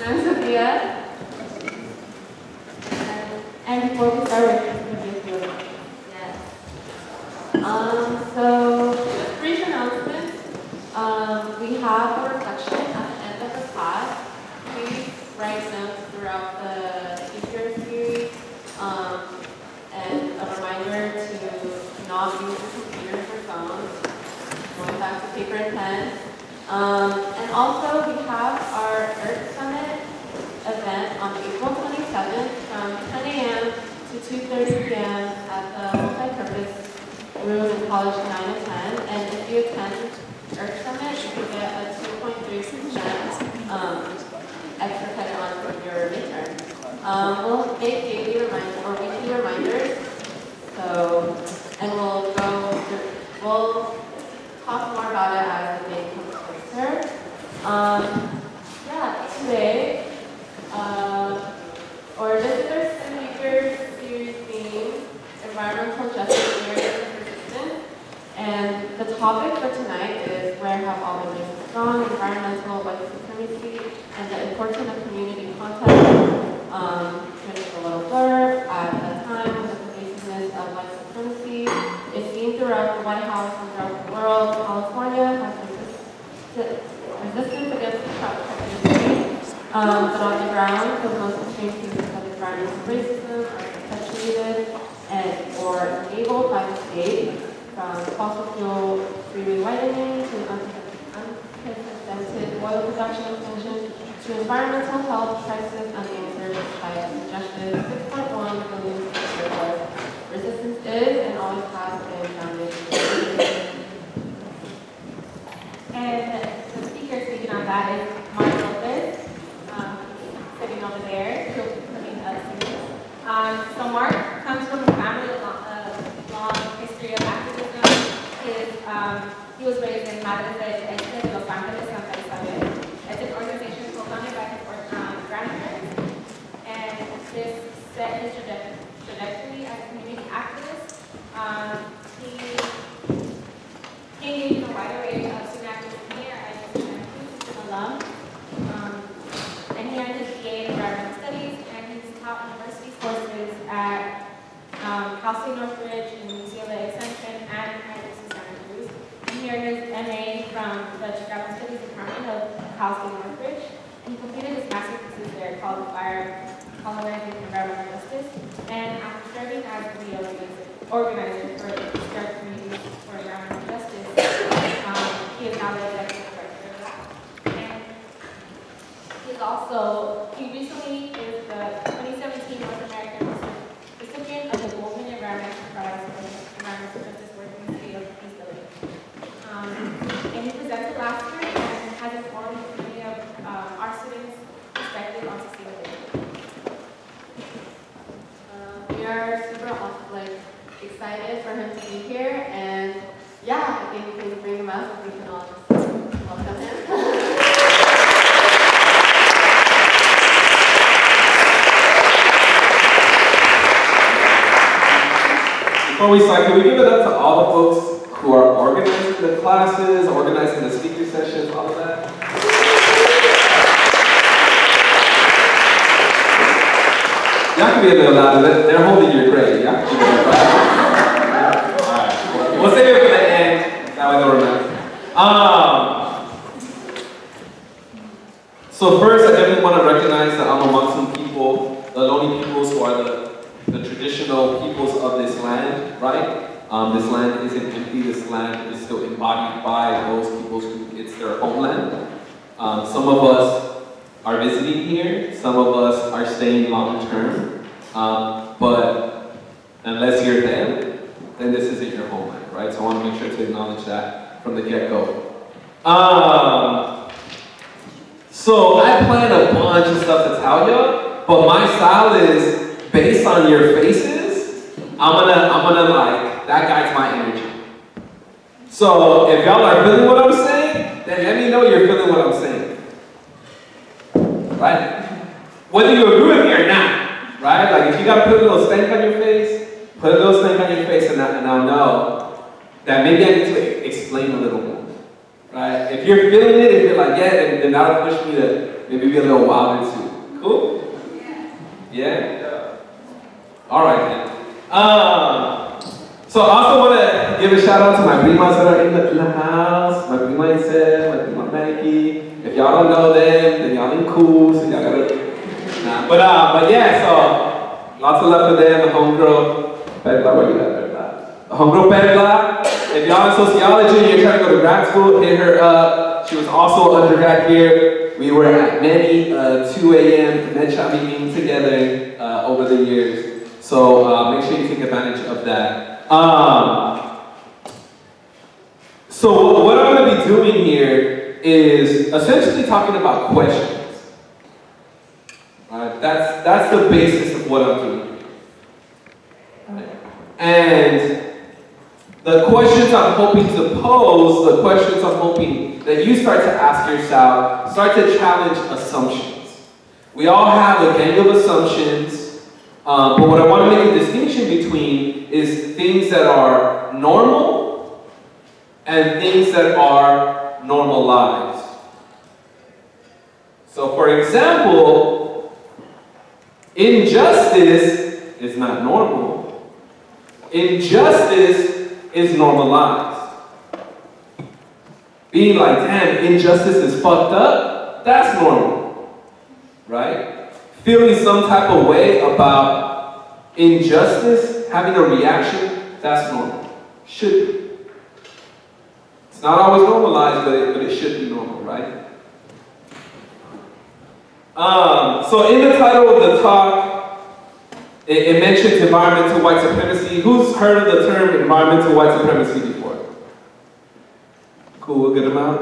I'm Sophia. And before we start, we're just going to give you a yes. So, just brief announcements. We have a reflection at the end of the class. Please write notes throughout the teacher series. And a reminder to not use your computers or phones. Going back to paper and pen. And also, we have our Earth Summit event on April 27th from 10 a.m. to 2:30 p.m. at the multi-purpose room in College 9 and 10. And if you attend Earth Summit, you can get a 2.3% extra credit on for your midterm. We'll make daily reminders or weekly reminders. So, and we'll talk more about it as the day comes closer. Yeah, today, our visitor speaker series theme, environmental justice, areas of resistance. And the topic for tonight is where have all the races gone, environmental white supremacy, and the importance of community contact. Finished a little blurb at the time of the pervasiveness of white supremacy is seen throughout the White House and throughout the world. California has resistance against the practice, but on the ground, the most extreme cases of environmental racism are perpetuated or enabled by the state, from fossil fuel freeway widening to unprecedented oil production expansion to environmental health crisis unanswered despite a suggested 6.1 billion surplus. Resistance is and always has been founded in. And the speaker speaking on that is Lopez, sitting over there. He'll be coming up soon. So Mark comes from a family with a long history of activism. He was raised in Madrid, Los Angeles, Santa Isabel. It's an organization co-founded by his grandparents, and this set his trajectory as a community activist. He engaged in a wide array of student activism here at UCSC. He's an alum, and he earned his BA in environmental studies, and he's taught university courses at Cal State Northridge and UCLA Extension and at UC Santa Cruz. And he earned his MA from the Chicago Studies Department of Cal State Northridge, and he completed his master's thesis there called Colonizing Environmental Justice. And after serving as the organizer for the Start Communities for Environmental Justice, he is now the executive director of that. And he recently is the 2017 North American recipient of the Goldman Environmental Prize for Environmental Justice work in the city of East LA. And he presented last year and has informed many of our students' perspective on sustainability. We are super excited for him to be here, and yeah, I think we can bring him up. We can all just welcome him. Before we start, can we give it up to all the folks who are organizing the classes, organizing the speaker sessions, all of that? Y'all can be a little louder. They're holding your grade. Y'all can be a little louder. Alright. We'll save it for the end. That way they'll remember. So first, I definitely want to recognize the Algonquin people, the Ohlone peoples, who are the traditional peoples of this land, right? This land isn't empty. This land is still embodied by those peoples who it's their homeland. Some of us are visiting here. Some of us are staying long term. But unless you're them, then this isn't your homeland, right? So I want to make sure to acknowledge that from the get-go. So I plan a bunch of stuff to tell you, but my style is based on your faces. I'm gonna like, that guy's my energy. So if y'all are feeling what I'm saying, then let me know you're feeling what I'm saying. Right? Whether you agree with me or not, right? Like if you gotta put a little stank on your face, put a little stank on your face and I'll know that maybe I need to explain a little more. Right? If you're feeling it, if you're like, yeah, then that'll push me to maybe be a little wilder too. Cool? Yeah? All right then. So I also want to give a shout out to my primas that are in the house. My prima Isel, my prima Maggie. If y'all don't know them, then y'all ain't cool, so y'all gotta... Nah. But yeah, so lots of love for them, the homegirl. Perla, where you at, Perla? The homegirl Perla. If y'all in sociology, you're trying to go to grad school, hit her up. She was also an undergrad here. We were at many 2 a.m. med shop meetings together over the years. So make sure you take advantage of that. So what I'm going to be doing here is essentially talking about questions. Right? That's the basis of what I'm doing here. Right? And the questions I'm hoping to pose, the questions I'm hoping that you start to ask yourself, start to challenge assumptions. We all have a gang of assumptions. But what I want to make a distinction between is things that are normal and things that are normalized. So for example, injustice is not normal. Injustice is normalized. Being like, damn, injustice is fucked up, that's normal, right? Feeling some type of way about injustice, having a reaction, that's normal. Should be. It's not always normalized, but it should be normal, right? So in the title of the talk, it mentions environmental white supremacy. Who's heard of the term environmental white supremacy before? Cool, a good amount?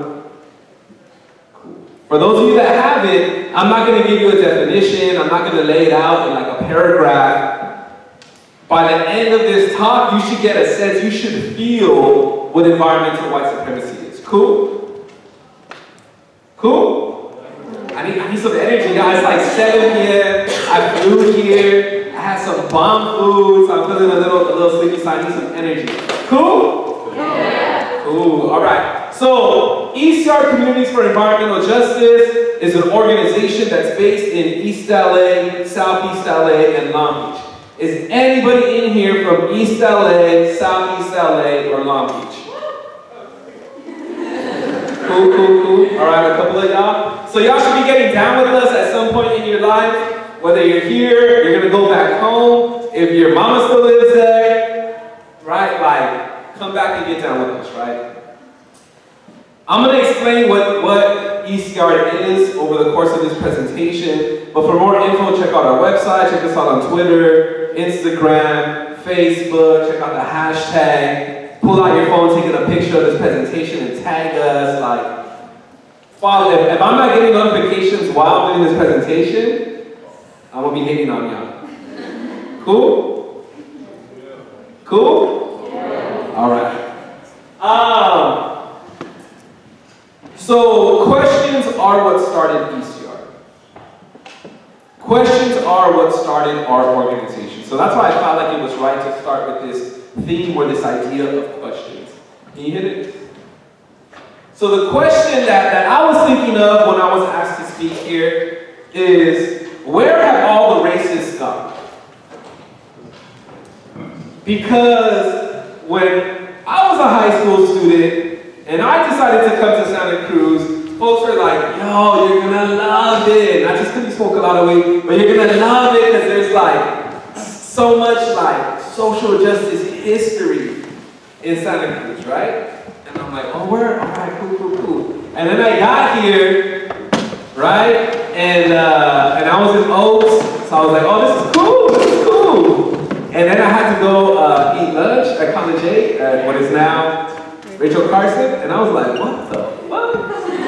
For those of you that haven't, I'm not going to give you a definition. I'm not going to lay it out in like a paragraph. By the end of this talk, you should get a sense, you should feel what environmental white supremacy is. Cool? Cool? I need some energy, guys. It's like 7 p.m. I flew here. I had some bomb food, so I'm feeling a little sleepy, so I need some energy. Cool? Yeah. Cool. All right. So, ECR Communities for Environmental Justice is an organization that's based in East LA, Southeast LA, and Long Beach. Is anybody in here from East LA, Southeast LA, or Long Beach? Cool, cool, cool. All right, a couple of y'all. So y'all should be getting down with us at some point in your life. Whether you're here, you're gonna go back home. If your mama still lives there, right? Like, come back and get down with us, right? I'm going to explain what ECR is over the course of this presentation, but for more info, check out our website, check us out on Twitter, Instagram, Facebook, check out the hashtag, pull out your phone, take a picture of this presentation and tag us, like, follow. If I'm not getting notifications while I'm doing this presentation, I'm going to be hating on y'all. Cool? Cool? Yeah. All right. So questions are what started ECR. Questions are what started our organization. So that's why I felt like it was right to start with this theme or this idea of questions. Can you hear it? So the question that I was thinking of when I was asked to speak here is, where have all the racists gone? Because when I was a high school student, and I decided to come to Santa Cruz, folks were like, yo, you're gonna love it. Not just because you smoke a lot of weed, but you're gonna love it because there's like so much like social justice history in Santa Cruz, right? And I'm like, oh, word? All right, cool, cool, cool. And then I got here, right? And I was in Oaks, so I was like, oh, this is cool, this is cool. And then I had to go eat lunch at College 8 at what is now Rachel Carson, and I was like, what the fuck?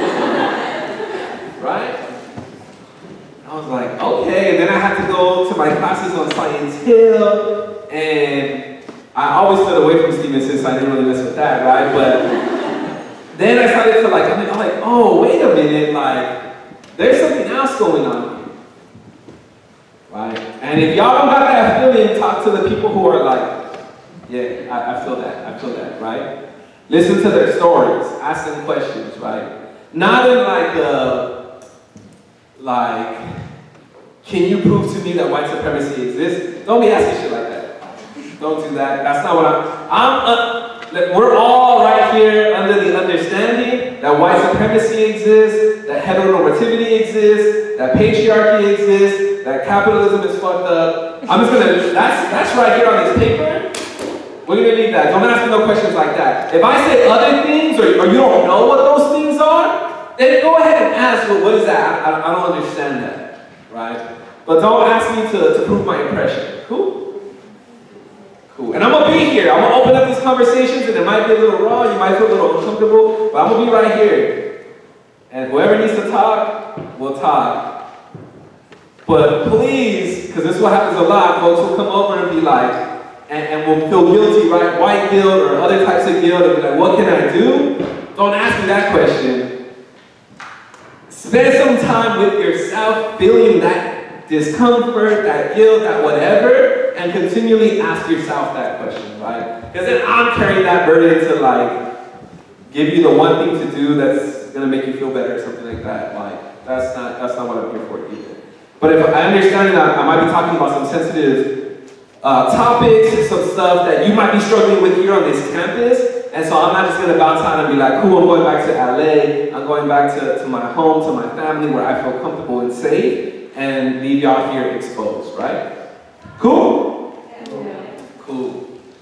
Right? I was like, okay, and then I had to go to my classes on Science Hill, and I always stood away from Stevenson, so I didn't really mess with that, right? But then I started to I'm like, oh, wait a minute, like, there's something else going on here, right? And if y'all don't got that feeling, talk to the people who are like, yeah, I feel that, right? Listen to their stories, ask them questions, right? Not in like a like, can you prove to me that white supremacy exists? Don't be asking shit like that. Don't do that. That's not what we're all right here under the understanding that white supremacy exists, that heteronormativity exists, that patriarchy exists, that capitalism is fucked up. I'm just gonna, that's right here on this paper. We're gonna leave that. Don't ask me no questions like that. If I say other things, or you don't know what those things are, then go ahead and ask, well, what is that? I don't understand that, right? But don't ask me to prove my impression. Cool? Cool. And I'm gonna be here. I'm gonna open up these conversations, and it might be a little raw, you might feel a little uncomfortable, but I'm gonna be right here. And whoever needs to talk, will talk. But please, because this is what happens a lot, folks will come over and be like, and will feel guilty, right? White guilt or other types of guilt, and be like, what can I do? Don't ask me that question. Spend some time with yourself, feeling that discomfort, that guilt, that whatever, and continually ask yourself that question, right? Because then I'm carrying that burden to like, give you the one thing to do that's gonna make you feel better or something like that. Like, that's not what I'm here for either. But if I understand that I might be talking about some sensitive topics, some stuff that you might be struggling with here on this campus, and so I'm not just gonna bounce out and be like, cool, I'm going back to LA, I'm going back to my home, to my family, where I feel comfortable and safe, and leave y'all here exposed, right? Cool? Yeah. Cool.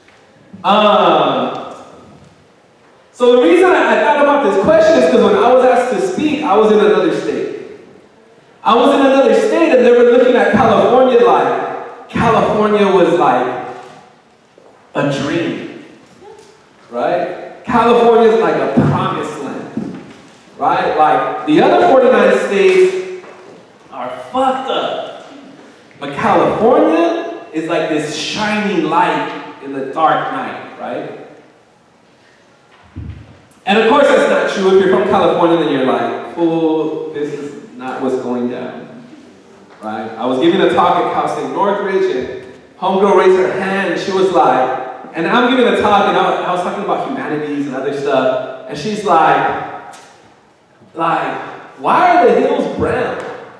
So the reason I thought about this question is because when I was asked to speak, I was in another state. I was in another state, and they were looking at California like, California was like a dream, right? California is like a promised land, right? Like the other 49 states are fucked up, but California is like this shining light in the dark night, right? And of course that's not true. If you're from California, then you're like, fool, this is not what's going down. Right? I was giving a talk at Cal State Northridge, and homegirl raised her hand, and she was like, and I'm giving a talk, and I was talking about humanities and other stuff, and she's like, why are the hills brown?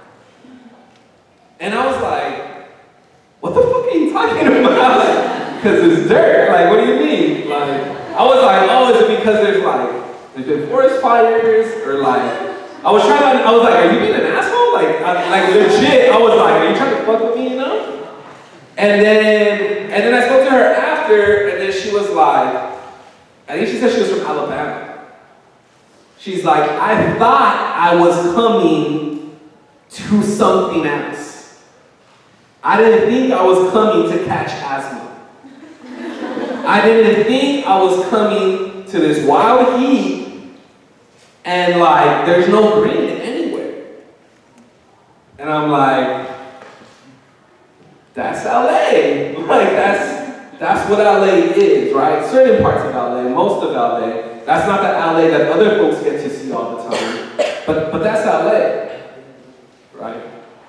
And I was like, what the fuck are you talking about? Because it's dirt. Like, what do you mean? Like, I was like, oh, is it because there's been forest fires, or like, I was like, are you being an asshole? Like legit, I was like, are you trying to fuck with me, you know? And then I spoke to her after, and then she was like, I think she said she was from Alabama. She's like, I thought I was coming to something else. I didn't think I was coming to catch asthma. I didn't think I was coming to this wild heat, and like, there's no green anywhere. And I'm like, that's LA. Like, that's what LA is, right? Certain parts of LA, most of LA. That's not the LA that other folks get to see all the time. But that's LA, right?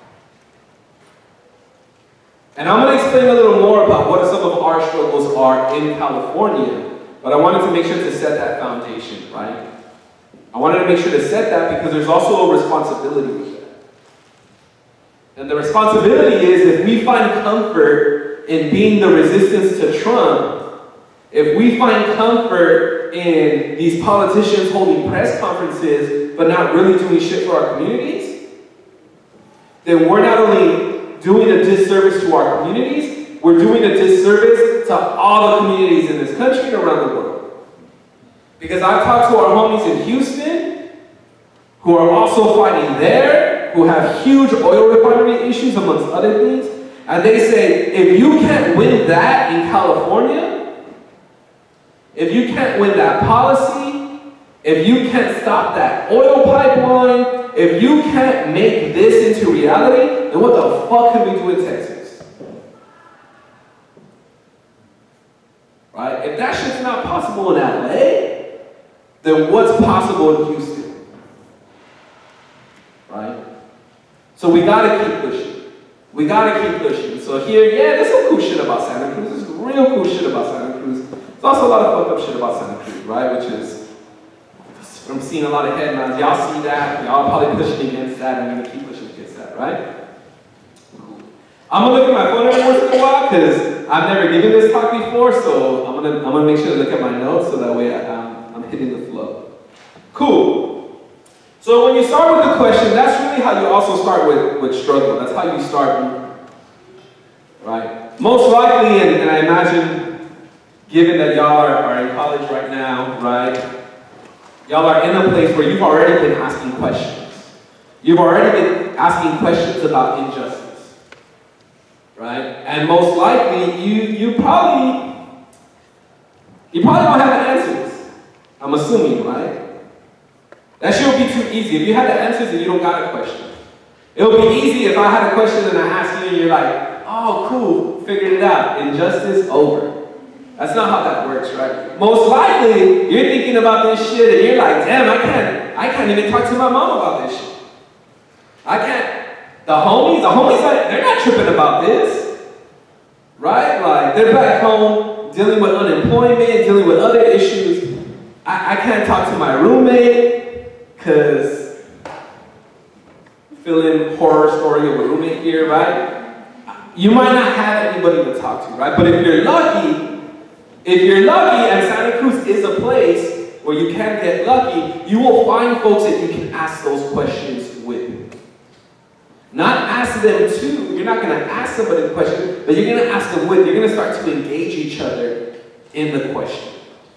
And I'm gonna explain a little more about what some of our struggles are in California, but I wanted to make sure to set that foundation, right? I wanted to make sure to set that because there's also a responsibility with that. And the responsibility is, if we find comfort in being the resistance to Trump, if we find comfort in these politicians holding press conferences but not really doing shit for our communities, then we're not only doing a disservice to our communities, we're doing a disservice to all the communities in this country and around the world. Because I've talked to our homies in Houston, who are also fighting there, who have huge oil refinery issues, amongst other things, and they say, if you can't win that in California, if you can't win that policy, if you can't stop that oil pipeline, if you can't make this into reality, then what the fuck can we do in Texas? Right? If that shit's not possible in LA, then what's possible in Houston? Right? So we gotta keep pushing. We gotta keep pushing. So here, yeah, there's some cool shit about Santa Cruz. There's real cool shit about Santa Cruz. There's also a lot of fucked up shit about Santa Cruz, right? Which is, I'm seeing a lot of headlines. Y'all see that. Y'all probably pushing against that. I'm gonna keep pushing against right? I'm gonna look at my phone every once in a while because I've never given this talk before, so I'm gonna make sure to look at my notes so that way I'm hitting the flow. Cool. So when you start with the question, that's really how you also start with struggle. That's how you start, right? Most likely, and I imagine, given that y'all are in college right now, right? Y'all are in a place where you've already been asking questions. You've already been asking questions about injustice, right? And most likely, you probably don't have the answers. I'm assuming, right? That shit would be too easy. If you had the answers and you don't got a question. It would be easy if I had a question and I asked you and you're like, oh, cool, figured it out. Injustice over. That's not how that works, right? Most likely, you're thinking about this shit and you're like, damn, I can't even talk to my mom about this shit. I can't. The homies, they're not tripping about this, right? Like, they're back home dealing with unemployment, dealing with other issues. I can't talk to my roommate because feeling horror story of a roommate here, right? You might not have anybody to talk to, right? But if you're lucky, and Santa Cruz is a place where you can get lucky, you will find folks that you can ask those questions with. Not ask them to. You're not going to ask somebody the question, but you're going to ask them with. You're going to start to engage each other in the question.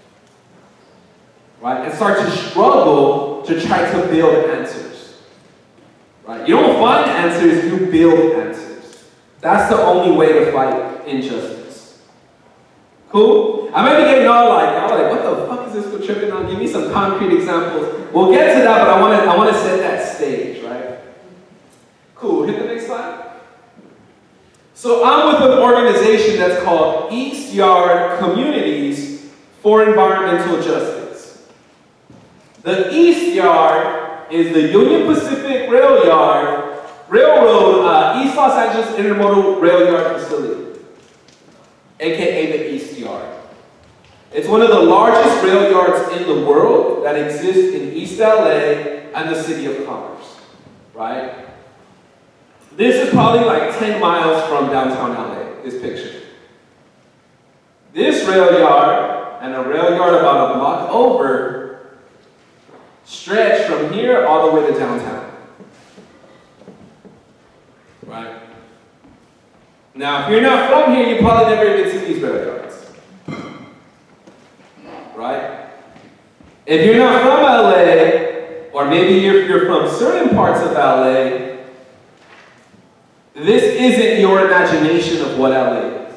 Right? And start to struggle to try to build answers. Right? You don't find answers, you build answers. That's the only way to fight injustice. Cool? I might be getting y'all like, what the fuck is this for tripping on? Give me some concrete examples. We'll get to that, but I want to set that stage, right? Cool, hit the next slide. So I'm with an organization that's called East Yard Communities for Environmental Justice. The East Yard is the Union Pacific Railroad, East Los Angeles Intermodal Rail Yard Facility, aka the East Yard. It's one of the largest rail yards in the world that exists in East LA and the City of Commerce, right? This is probably like 10 miles from downtown LA, this picture. This rail yard and a rail yard about a block over stretch from here all the way to downtown. Right? Now, if you're not from here, you probably never even seen these rail yards. Right? If you're not from LA, or maybe if you're from certain parts of LA, this isn't your imagination of what LA is.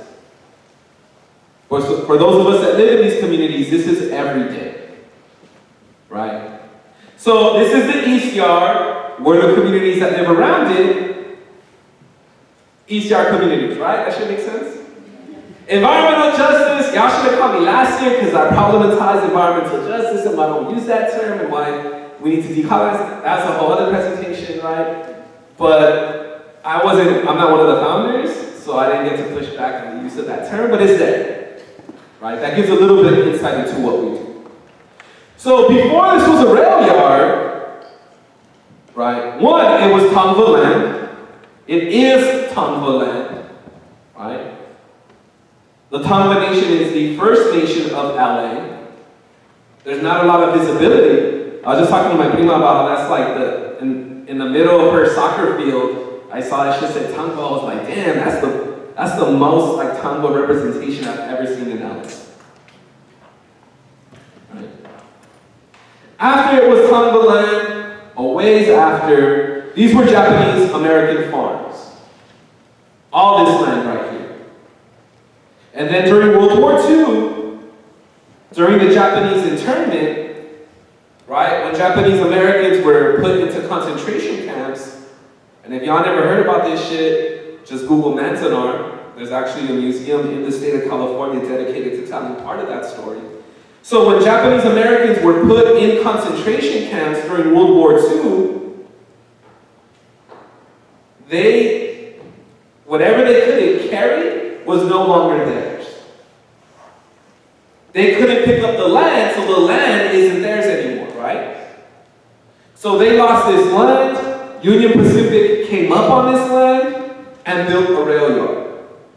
For those of us that live in these communities, this is every day. Right? So this is the East Yard, where the communities that live around it, East Yard communities, right? That should make sense? Environmental justice, y'all should have called me last year because I problematized environmental justice and why I don't use that term and why we need to decolonize. That's a whole other presentation, right? But I'm not one of the founders, so I didn't get to push back on the use of that term, but it's there, right? That gives a little bit of insight into what we do. So before this was a rail yard, right? One, it was Tongva land. It is Tongva land, right? The Tongva Nation is the first nation of LA. There's not a lot of visibility. I was just talking to my prima about how that's like in the middle of her soccer field. I saw that shit said Tongva. I was like, damn, that's the most like Tongva representation I've ever seen in LA. Right. After it was Tongva land, a ways after, these were Japanese American farms. All this land right here. And then during World War II, during the Japanese internment, right, when Japanese Americans were put into concentration camps, and if y'all never heard about this shit, just Google Manzanar. There's actually a museum in the state of California dedicated to telling part of that story. So when Japanese Americans were put in concentration camps during World War II, whatever they couldn't carry was no longer theirs. They couldn't pick up the land, so the land isn't theirs anymore, right? So they lost this land. Union Pacific came up on this land and built a rail yard.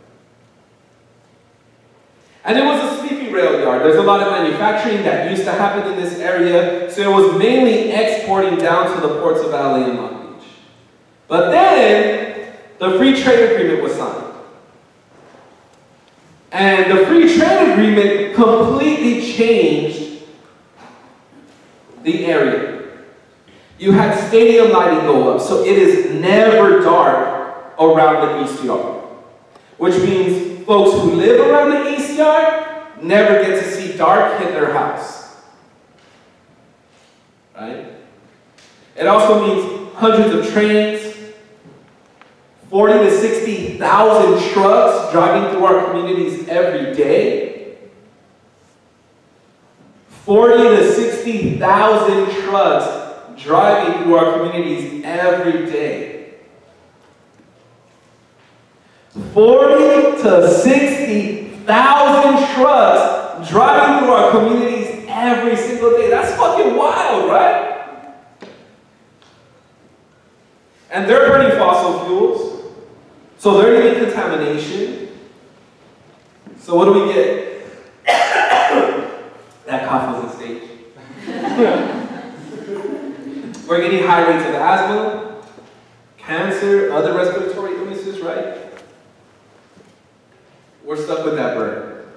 And it was a sleepy rail yard. There's a lot of manufacturing that used to happen in this area, so it was mainly exporting down to the ports of LA and Long Beach. But then, the free trade agreement was signed. And the free trade agreement completely changed the area. You had stadium lighting go up, so it is never dark around the East Yard. Which means folks who live around the East Yard never get to see dark hit their house. Right? It also means hundreds of trains, 40 to 60,000 trucks driving through our communities every day. 40 to 60,000 trucks driving through our communities every day. 40 to 60,000 trucks driving through our communities every single day. That's fucking wild, right? And they're burning fossil fuels, so they're getting contamination. So what do we get? That cough was a stage. We're getting high rates of asthma, cancer, other respiratory illnesses, right? We're stuck with that burden.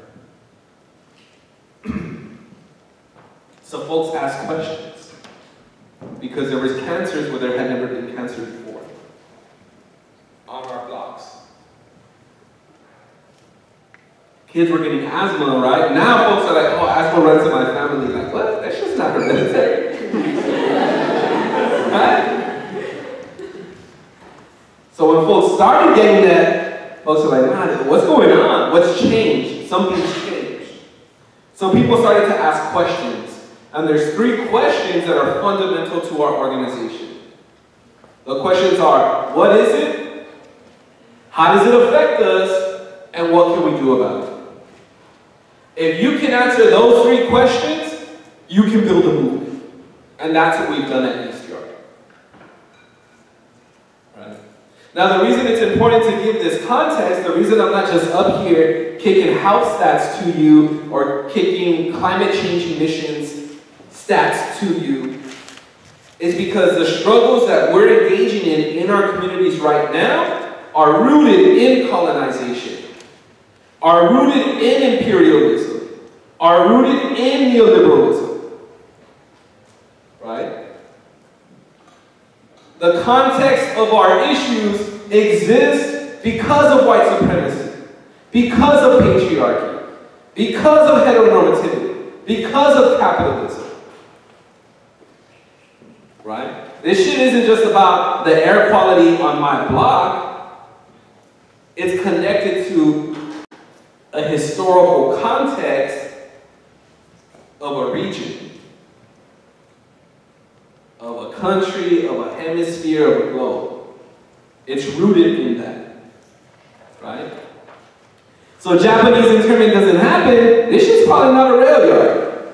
So folks ask questions because there was cancers where there had never been cancer before on our blocks. Kids were getting asthma, right? Now folks are like, oh, asthma runs in my family. Like, what? That's just not hereditary. Right? So when folks started getting that, folks are like, man, what's going on? What's changed? Something's changed. So people started to ask questions. And there's 3 questions that are fundamental to our organization. The questions are, what is it? How does it affect us? And what can we do about it? If you can answer those 3 questions, you can build a movement. And that's what we've done at East Yard. Right? Now the reason it's important to give this context, the reason I'm not just up here kicking health stats to you or kicking climate change emissions stats to you, is because the struggles that we're engaging in our communities right now are rooted in colonization, are rooted in imperialism, are rooted in neoliberalism. Right? The context of our issues exists because of white supremacy, because of patriarchy, because of heteronormativity, because of capitalism. Right? This shit isn't just about the air quality on my block. It's connected to a historical context of a region, of a country, of a hemisphere, of a globe. It's rooted in that. Right? So Japanese internment doesn't happen, this shit's probably not a rail yard.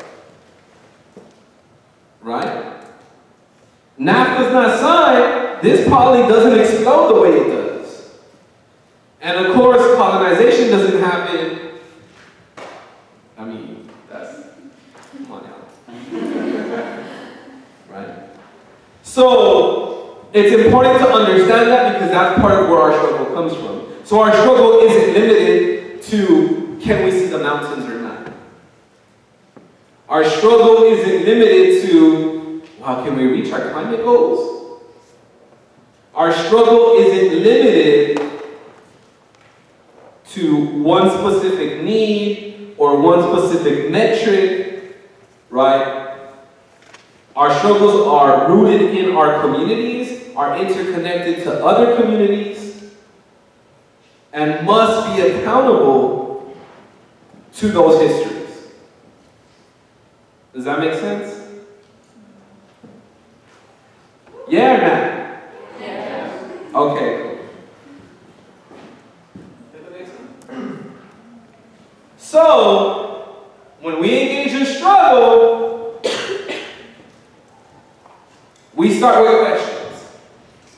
Right? NAFTA's not signed, this probably doesn't explode the way it does. And of course, colonization doesn't happen. I mean, that's, come on now. Right? So, it's important to understand that because that's part of where our struggle comes from. So our struggle isn't limited to, can we see the mountains or not? Our struggle isn't limited to, how can we reach our climate goals? Our struggle isn't limited to one specific need or one specific metric, right? Our struggles are rooted in our communities, are interconnected to other communities, and must be accountable to those histories. Does that make sense? Yeah or not? Yeah. Okay, cool. So, when we engage in struggle, we start with questions.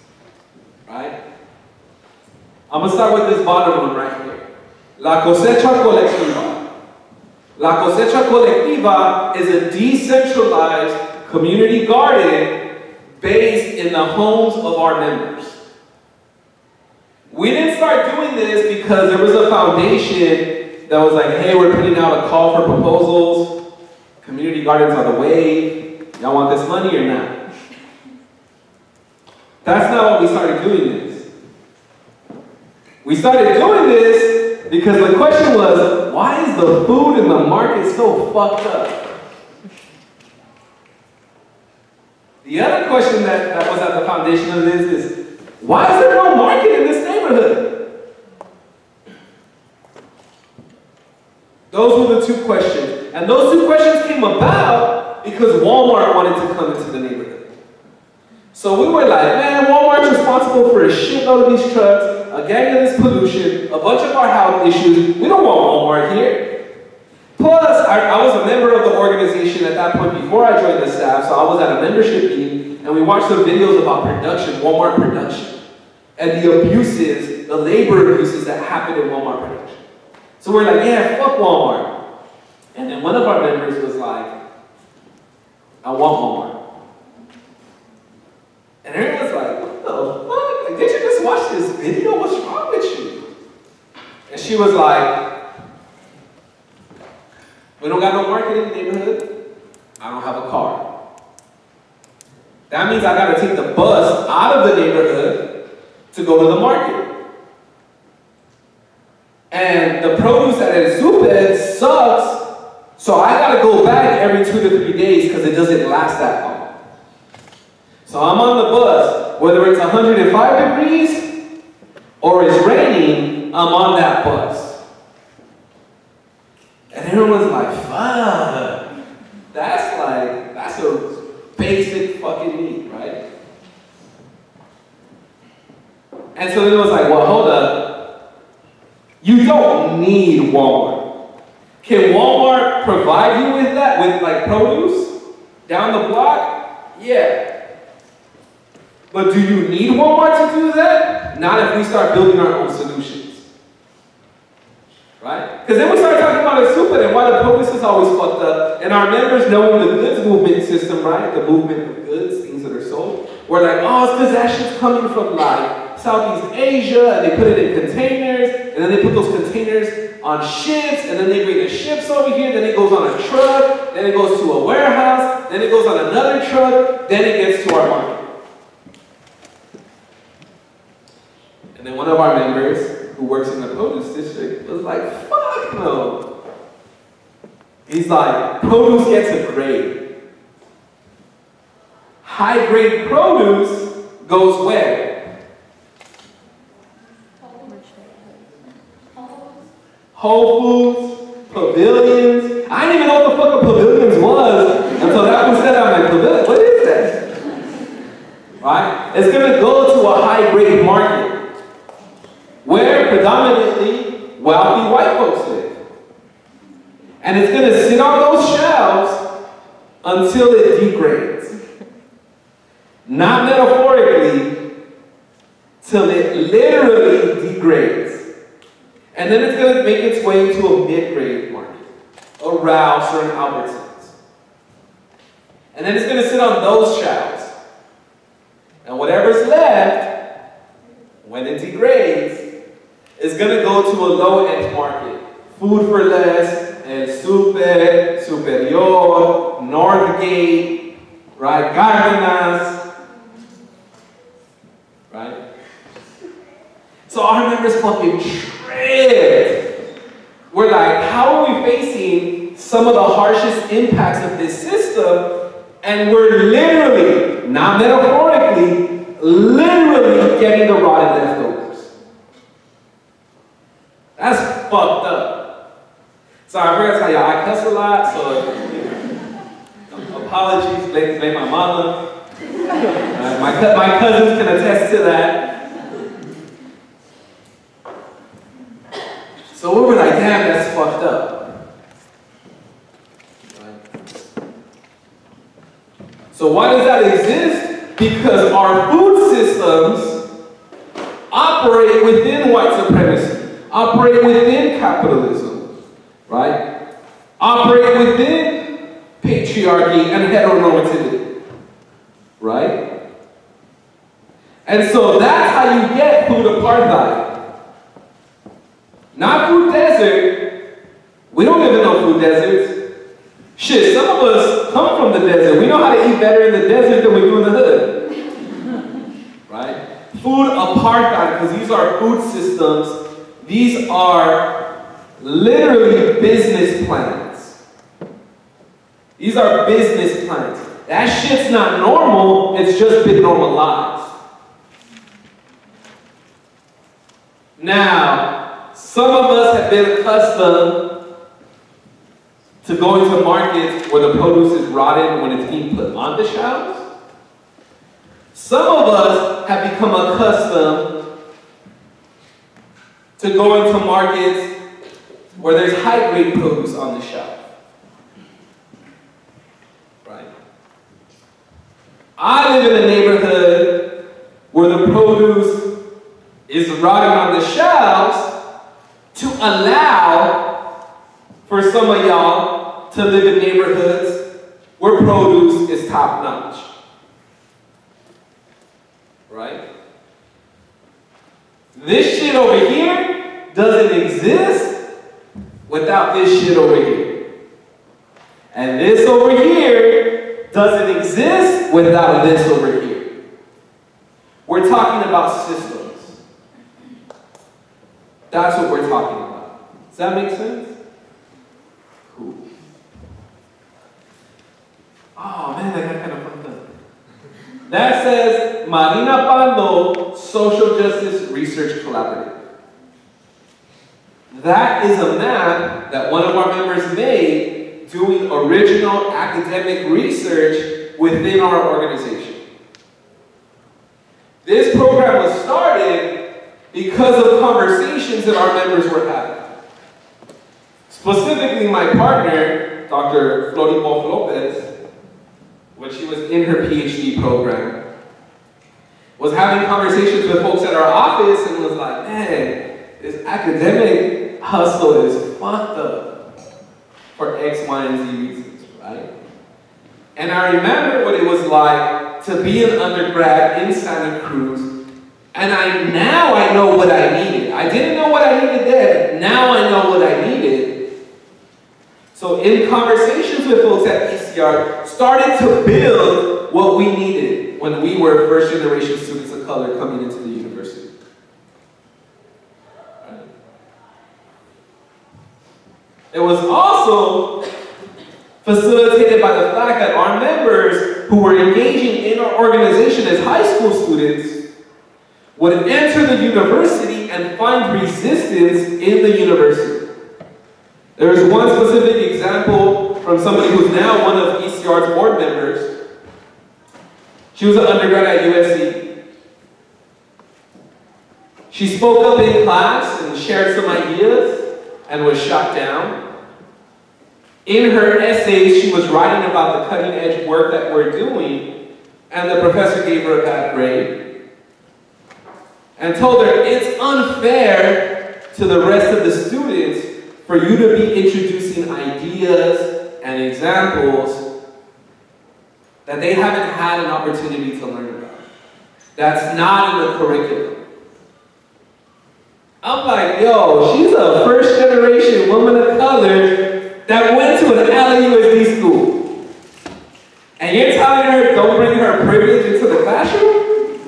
gonna start with this bottom one right here. La cosecha colectiva. La cosecha colectiva is a decentralized community garden based in the homes of our members. We didn't start doing this because there was a foundation that was like, hey, we're putting out a call for proposals. Community gardens are the wave. Y'all want this money or not? That's not what we started doing this. We started doing this because the question was, why is the food in the market so fucked up? The other question that was at the foundation of this is, why is there no market in this neighborhood? Those were the two questions. And those two questions came about because Walmart wanted to come into the neighborhood. So we were like, man, Walmart's responsible for a shitload of these trucks, a gang of this pollution, a bunch of our health issues. We don't want Walmart here. Plus, I was a member of the organization at that point before I joined the staff, so I was at a membership meeting, and we watched some videos about production, Walmart production, and the abuses, the labor abuses that happened in Walmart production. So we're like, yeah, fuck Walmart. And then one of our members was like, I want Walmart. And everyone's like, what the fuck? Like, did you just watch this video? What's wrong with you? And she was like, we don't got no market in the neighborhood. I don't have a car. That means I gotta take the bus out of the neighborhood to go to the market. And the produce at El Super sucks, so I gotta go back every 2 to 3 days because it doesn't last that long. So I'm on the bus, whether it's 105 degrees or it's raining, I'm on that bus. And everyone's like, fuck, that's a basic fucking need, right? And so then it was like, well, hold up. You don't need Walmart. Can Walmart provide you with that, with like produce down the block? Yeah. But do you need Walmart to do that? Not if we start building our own solutions. Right? Because then we start talking about the super and why the produce is always fucked up. And our members knowing the goods movement system, right? The movement of goods, things that are sold. We're like, oh, it's because that shit's coming from like Southeast Asia, and they put it in containers, and then they put those containers on ships, and then they bring the ships over here, then it goes on a truck, then it goes to a warehouse, then it goes on another truck, then it gets to our market. And then one of our members, who works in the produce district, was like, fuck no. He's like, produce gets a grade. High grade produce goes where? Whole Foods, Pavilions. I didn't even know what the fuck a Pavilions was until that was said. I'm like, Pavilions, what is that? Right? It's gonna go to a high grade market where predominantly wealthy white folks live. And it's going to sit on those shelves until it degrades. Not metaphorically, till it literally degrades. And then it's going to make its way into a mid-grade market, a Ralph's or an Albertsons. And then it's going to sit on those shelves. And whatever's left, when it degrades, is going to go to a low-end market. Food for Less, El Super, Superior, Northgate, right? Gardenas, right? So our members fucking tripped. We're like, how are we facing some of the harshest impacts of this system, and we're literally, not metaphorically, literally getting the rotten leftovers? That's fucked up. Sorry, I forgot to tell y'all, I cuss a lot, so apologies, blame my mama. My cousins can attest to that. So we were like, damn, that's fucked up. So why does that exist? Because our food systems operate within white supremacy, operate within capitalism, right? Operate within patriarchy and heteronormativity, right? And so that's how you get food apartheid. Not food desert. We don't live in no food deserts. Shit, some of us come from the desert. We know how to eat better in the desert than we do in the hood. Right? Food apartheid, because these are food systems. These are literally business plans. These are business plans. That shit's not normal, it's just been normalized. Now, some of us have been accustomed to going to markets where the produce is rotten when it's being put on the shelves. Some of us have become accustomed to going to markets where there's high-grade produce on the shelf. Right? I live in a neighborhood where the produce is rotting on the shelves to allow for some of y'all to live in neighborhoods where produce is top-notch. Right? This shit over here doesn't exist without this shit over here. And this over here doesn't exist without this over here. We're talking about systems. That's what we're talking about. Does that make sense? Cool. Oh man, I got kind of fucked up. That says Marina Pando Social Justice Research Collaborative. That is a map that one of our members made doing original academic research within our organization. This program was started because of conversations that our members were having. Specifically, my partner, Dr. Lopez, when she was in her PhD program, was having conversations with folks at our office and was like, man, this academic hustle is fucked up for X, Y, and Z reasons, right? And I remember what it was like to be an undergrad in Santa Cruz, and now I know what I needed. I didn't know what I needed then, but now I know what I needed. So in conversations with folks at ECR, started to build what we needed when we were first generation students of color coming into the university. Right. It was also facilitated by the fact that our members who were engaging in our organization as high school students would enter the university and find resistance in the university. There is one specific example from somebody who's now one of ECR's board members. She was an undergrad at USC. She spoke up in class and shared some ideas and was shot down. In her essays, she was writing about the cutting edge work that we're doing, and the professor gave her a bad grade and told her it's unfair to the rest of the students for you to be introducing ideas and examples that they haven't had an opportunity to learn about. That's not in the curriculum. I'm like, yo, she's a first generation woman of color that went to an LAUSD school. And you're telling her don't bring her privilege into the classroom?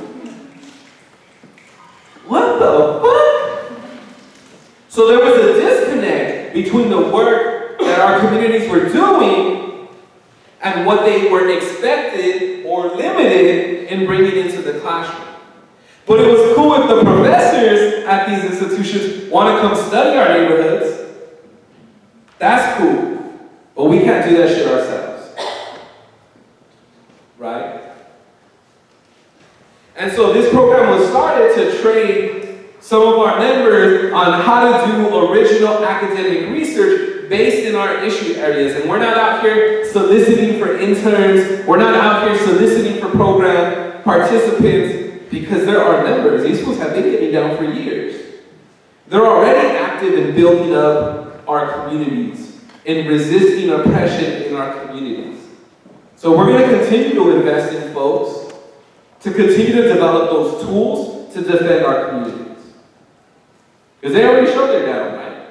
What the fuck? So there was a disconnect between the work that our communities were doing and what they were expected or limited in bringing into the classroom. But it was cool if the professors at these institutions want to come study our neighborhoods. That's cool. But we can't do that shit ourselves. Right? And so this program was started to train some of our members on how to do original academic research based in our issue areas. And we're not out here soliciting for interns. We're not out here soliciting for program participants. because there are members. These schools have been getting down for years. They're already active in building up our communities, in resisting oppression in our communities. So we're going to continue to invest in folks, to continue to develop those tools to defend our communities. Because they already showed their down, right?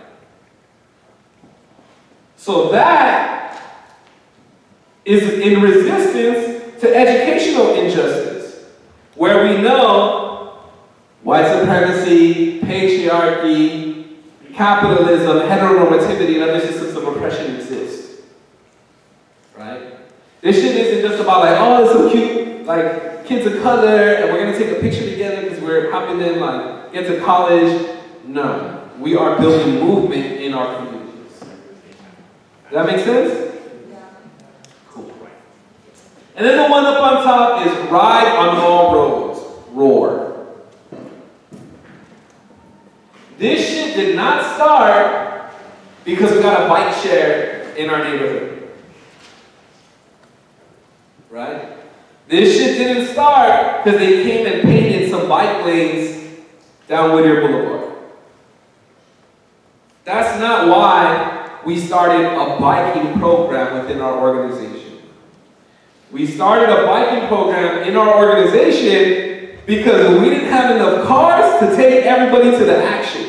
So that is in resistance to educational injustice, where we know white supremacy, patriarchy, capitalism, heteronormativity, and other systems of oppression exist. Right? This shit isn't just about like, oh, it's so cute, like kids of color, and we're gonna take a picture together because we're helping them like get to college. No, we are building movement in our communities. Does that make sense? Yeah. Cool. And then the one up on top is ride on all roads, roar. This shit did not start because we got a bike share in our neighborhood. Right? This shit didn't start because they came and painted some bike lanes down Whittier Boulevard. That's not why we started a biking program within our organization. We started a biking program in our organization because we didn't have enough cars to take everybody to the action.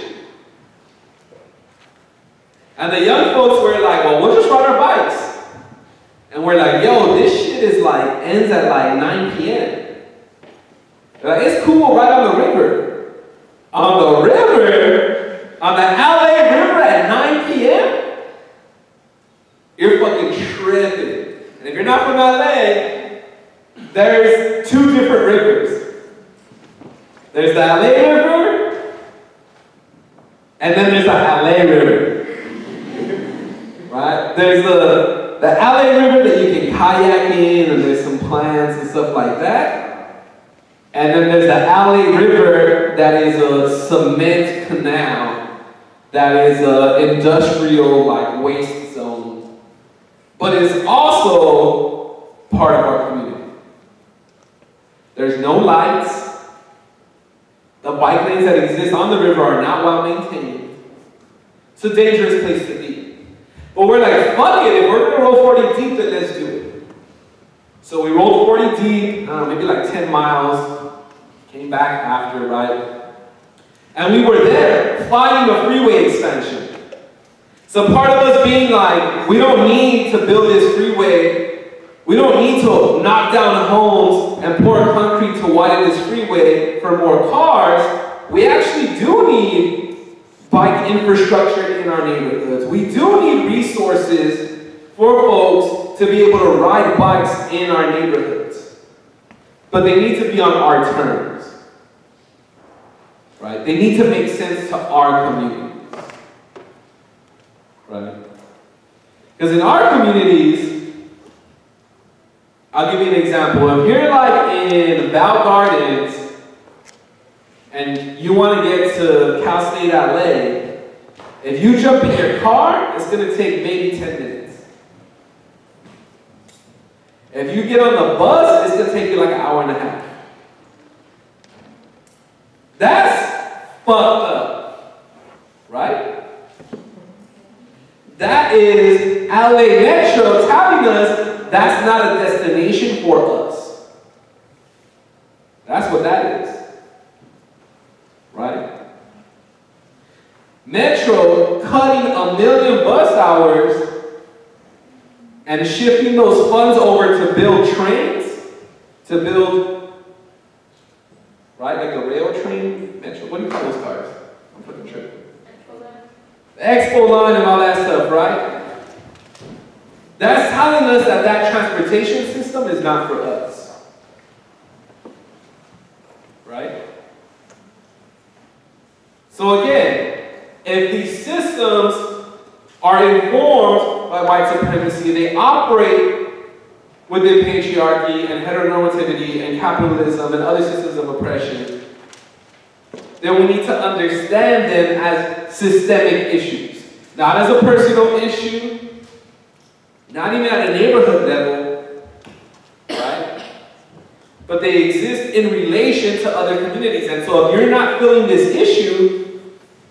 And the young folks were like, well, we'll just ride our bikes. And we're like, yo, this shit is like, ends at like 9 p.m. They're like, it's cool right on the river. On the river? On the LA River at 9 p.m.? You're fucking tripping. And if you're not from LA, there's two different rivers. There's the LA River, and then there's the LA River. Right? There's the LA River that you can kayak in, and there's some plants and stuff like that. And then there's the LA River that is a cement canal, that is an industrial like waste zone, but it's also part of our community. There's no lights. The bike lanes that exist on the river are not well maintained. It's a dangerous place to be. But we're like, fuck it, if we're gonna roll 40 deep, then let's do it. So we rolled 40 deep, maybe like 10 miles, came back after, right? And we were there, fighting a freeway expansion. So part of us being like, we don't need to build this freeway, we don't need to knock down homes and pour concrete to widen this freeway for more cars. We actually do need bike infrastructure in our neighborhoods. We do need resources for folks to be able to ride bikes in our neighborhoods. But they need to be on our terms. Right? They need to make sense to our communities. Right? Because in our communities, I'll give you an example. If you're like in Val Gardens and you want to get to Cal State LA, if you jump in your car, it's going to take maybe 10 minutes. If you get on the bus, it's going to take you like an hour and a half. That's fucked up. Right? That is LA Metro telling us that's not a destination for us. That's what that is. Right? Metro cutting 1 million bus hours and shifting those funds over to build trains, to build, right, like a rail train, Metro, what do you call those cars? I'm fucking tripping. The Expo line and all that stuff, right? That's telling us that that transportation system is not for us. Right? So again, if these systems are informed by white supremacy, they operate within patriarchy and heteronormativity and capitalism and other systems of oppression, then we need to understand them as systemic issues. Not as a personal issue, not even at a neighborhood level, right? but they exist in relation to other communities. And so if you're not feeling this issue,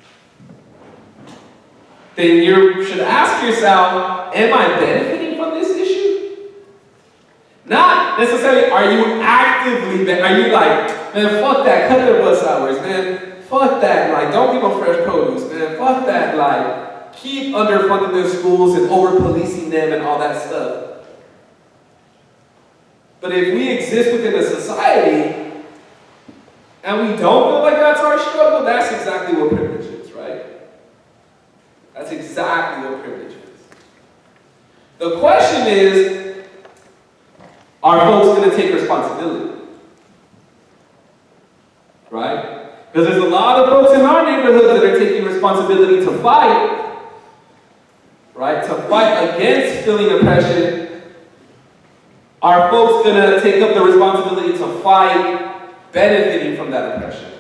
then you should ask yourself, am I benefiting from this issue? Not necessarily, are you actively, are you like, man, fuck that, cut their bus hours, man, fuck that, like, don't give them fresh produce, man, fuck that, like, keep underfunding their schools and over-policing them and all that stuff. But if we exist within a society and we don't feel like that's our struggle, that's exactly what privilege is, right? That's exactly what privilege is. The question is, are folks going to take responsibility? Right? Because there's a lot of folks in our neighborhood that are taking responsibility to fight, right? To fight against feeling oppression. Are folks going to take up the responsibility to fight benefiting from that oppression?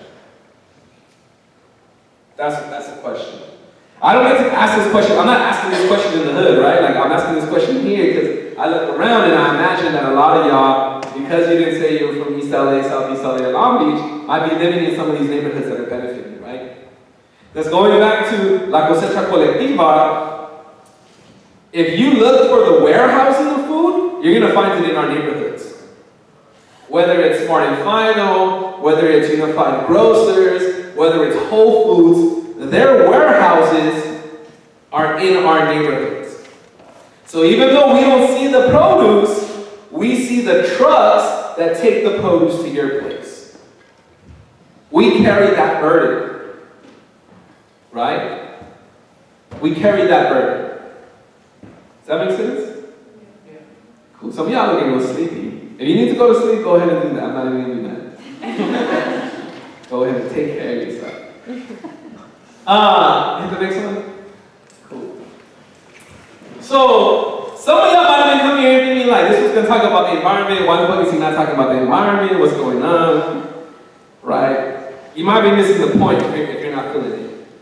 That's the question. I don't like to ask this question. I'm not asking this question in the hood, right? Like, I'm asking this question here because I look around and I imagine that a lot of y'all, because you didn't say you were from East LA, Southeast LA, or Long Beach, might be living in some of these neighborhoods that are benefiting, right? Because going back to La Cosecha Colectiva, if you look for the warehousing of food, you're going to find it in our neighborhoods. Whether it's Smart and Final, whether it's Unified Grocers, whether it's Whole Foods, their warehouses are in our neighborhoods. So even though we don't see the produce, we see the trucks that take the produce to your place. We carry that burden. Right? We carry that burden. Does that make sense? Yeah. Cool. Some of y'all looking real sleepy. If you need to go to sleep, go ahead and do that. I'm not even going to do that. Go ahead and take care of yourself. Hit the next one. Cool. So, some of y'all might have been coming here thinking like, this was going to talk about the environment. Why the fuck is he not talking about the environment? What's going on? Right? You might be missing the point if you're not feeling it.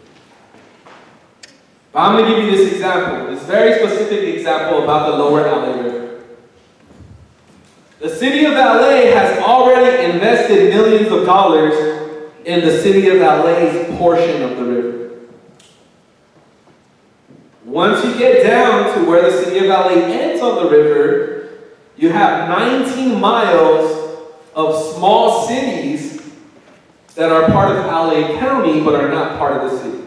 But I'm going to give you this example, this very specific example about the lower LA River. The city of LA has already invested millions of dollars in the city of LA's portion of the river. Once you get down to where the city of LA ends on the river, you have 19 miles of small cities that are part of LA County but are not part of the city.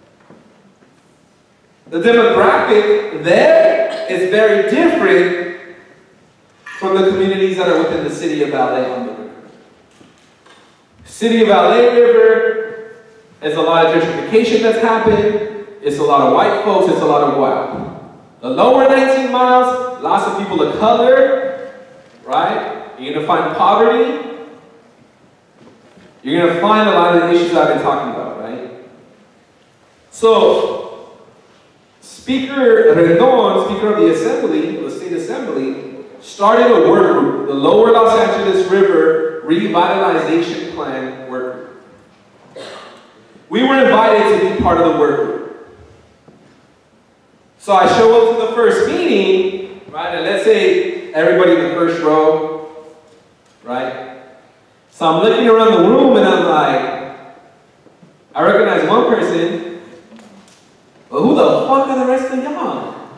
The demographic there is very different from the communities that are within the city of LA on the river. City of LA River is a lot of gentrification that's happened. It's a lot of white folks. It's a lot of wild. The lower 19 miles, lots of people of color, right? You're going to find poverty. You're going to find a lot of the issues I've been talking about, right? So, Speaker Rendon, Speaker of the Assembly, the State Assembly, started a work group, the Lower Los Angeles River Revitalization Plan work group. We were invited to be part of the work group. So I show up to the first meeting, right, and let's say everybody in the first row, right? So I'm looking around the room and I'm like, I recognize one person, but who the fuck are the rest of y'all?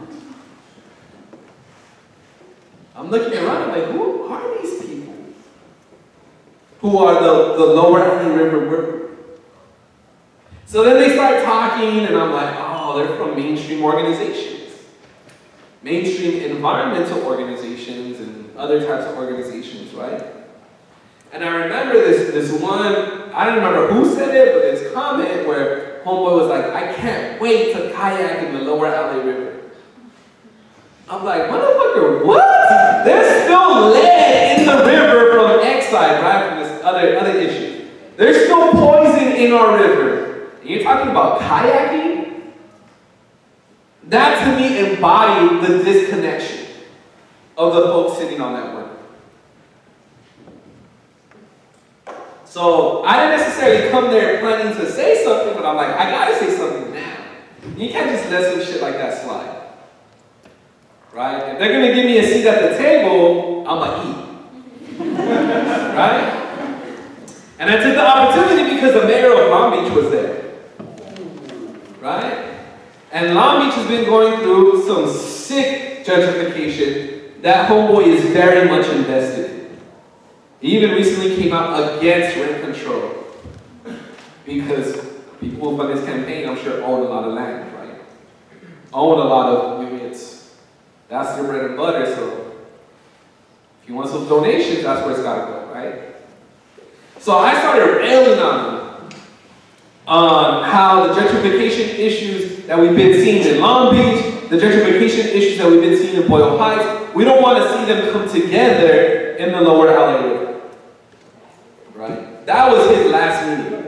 I'm looking around, I'm like, who are these people? Who are the lower LA River work group? So then they start talking, and I'm like, oh, they're from mainstream organizations. Mainstream environmental organizations and other types of organizations, right? And I remember this one, I don't remember who said it, but this comment where homeboy was like, I can't wait to kayak in the lower LA River. I'm like, motherfucker, what? There's still lead in the river from Exide, right? From this other issue. There's still poison in our river. And you're talking about kayaking? That to me embodied the disconnection of the folks sitting on that one. So I didn't necessarily come there planning to say something, but I'm like, I gotta say something now. You can't just let some shit like that slide. Right? If they're gonna give me a seat at the table, I'm gonna eat. right? And I took the opportunity because the mayor of Long Beach was there, right? And Long Beach has been going through some sick gentrification that homeboy is very much invested in. He even recently came out against rent control because people who fund his campaign, I'm sure, own a lot of land, right? Own a lot of units. That's their bread and butter, so if you want some donations, that's where it's got to go, right? So I started railing on how the gentrification issues that we've been seeing in Long Beach, the gentrification issues that we've been seeing in Boyle Heights, we don't want to see them come together in the lower LA area, right? That was his last meeting.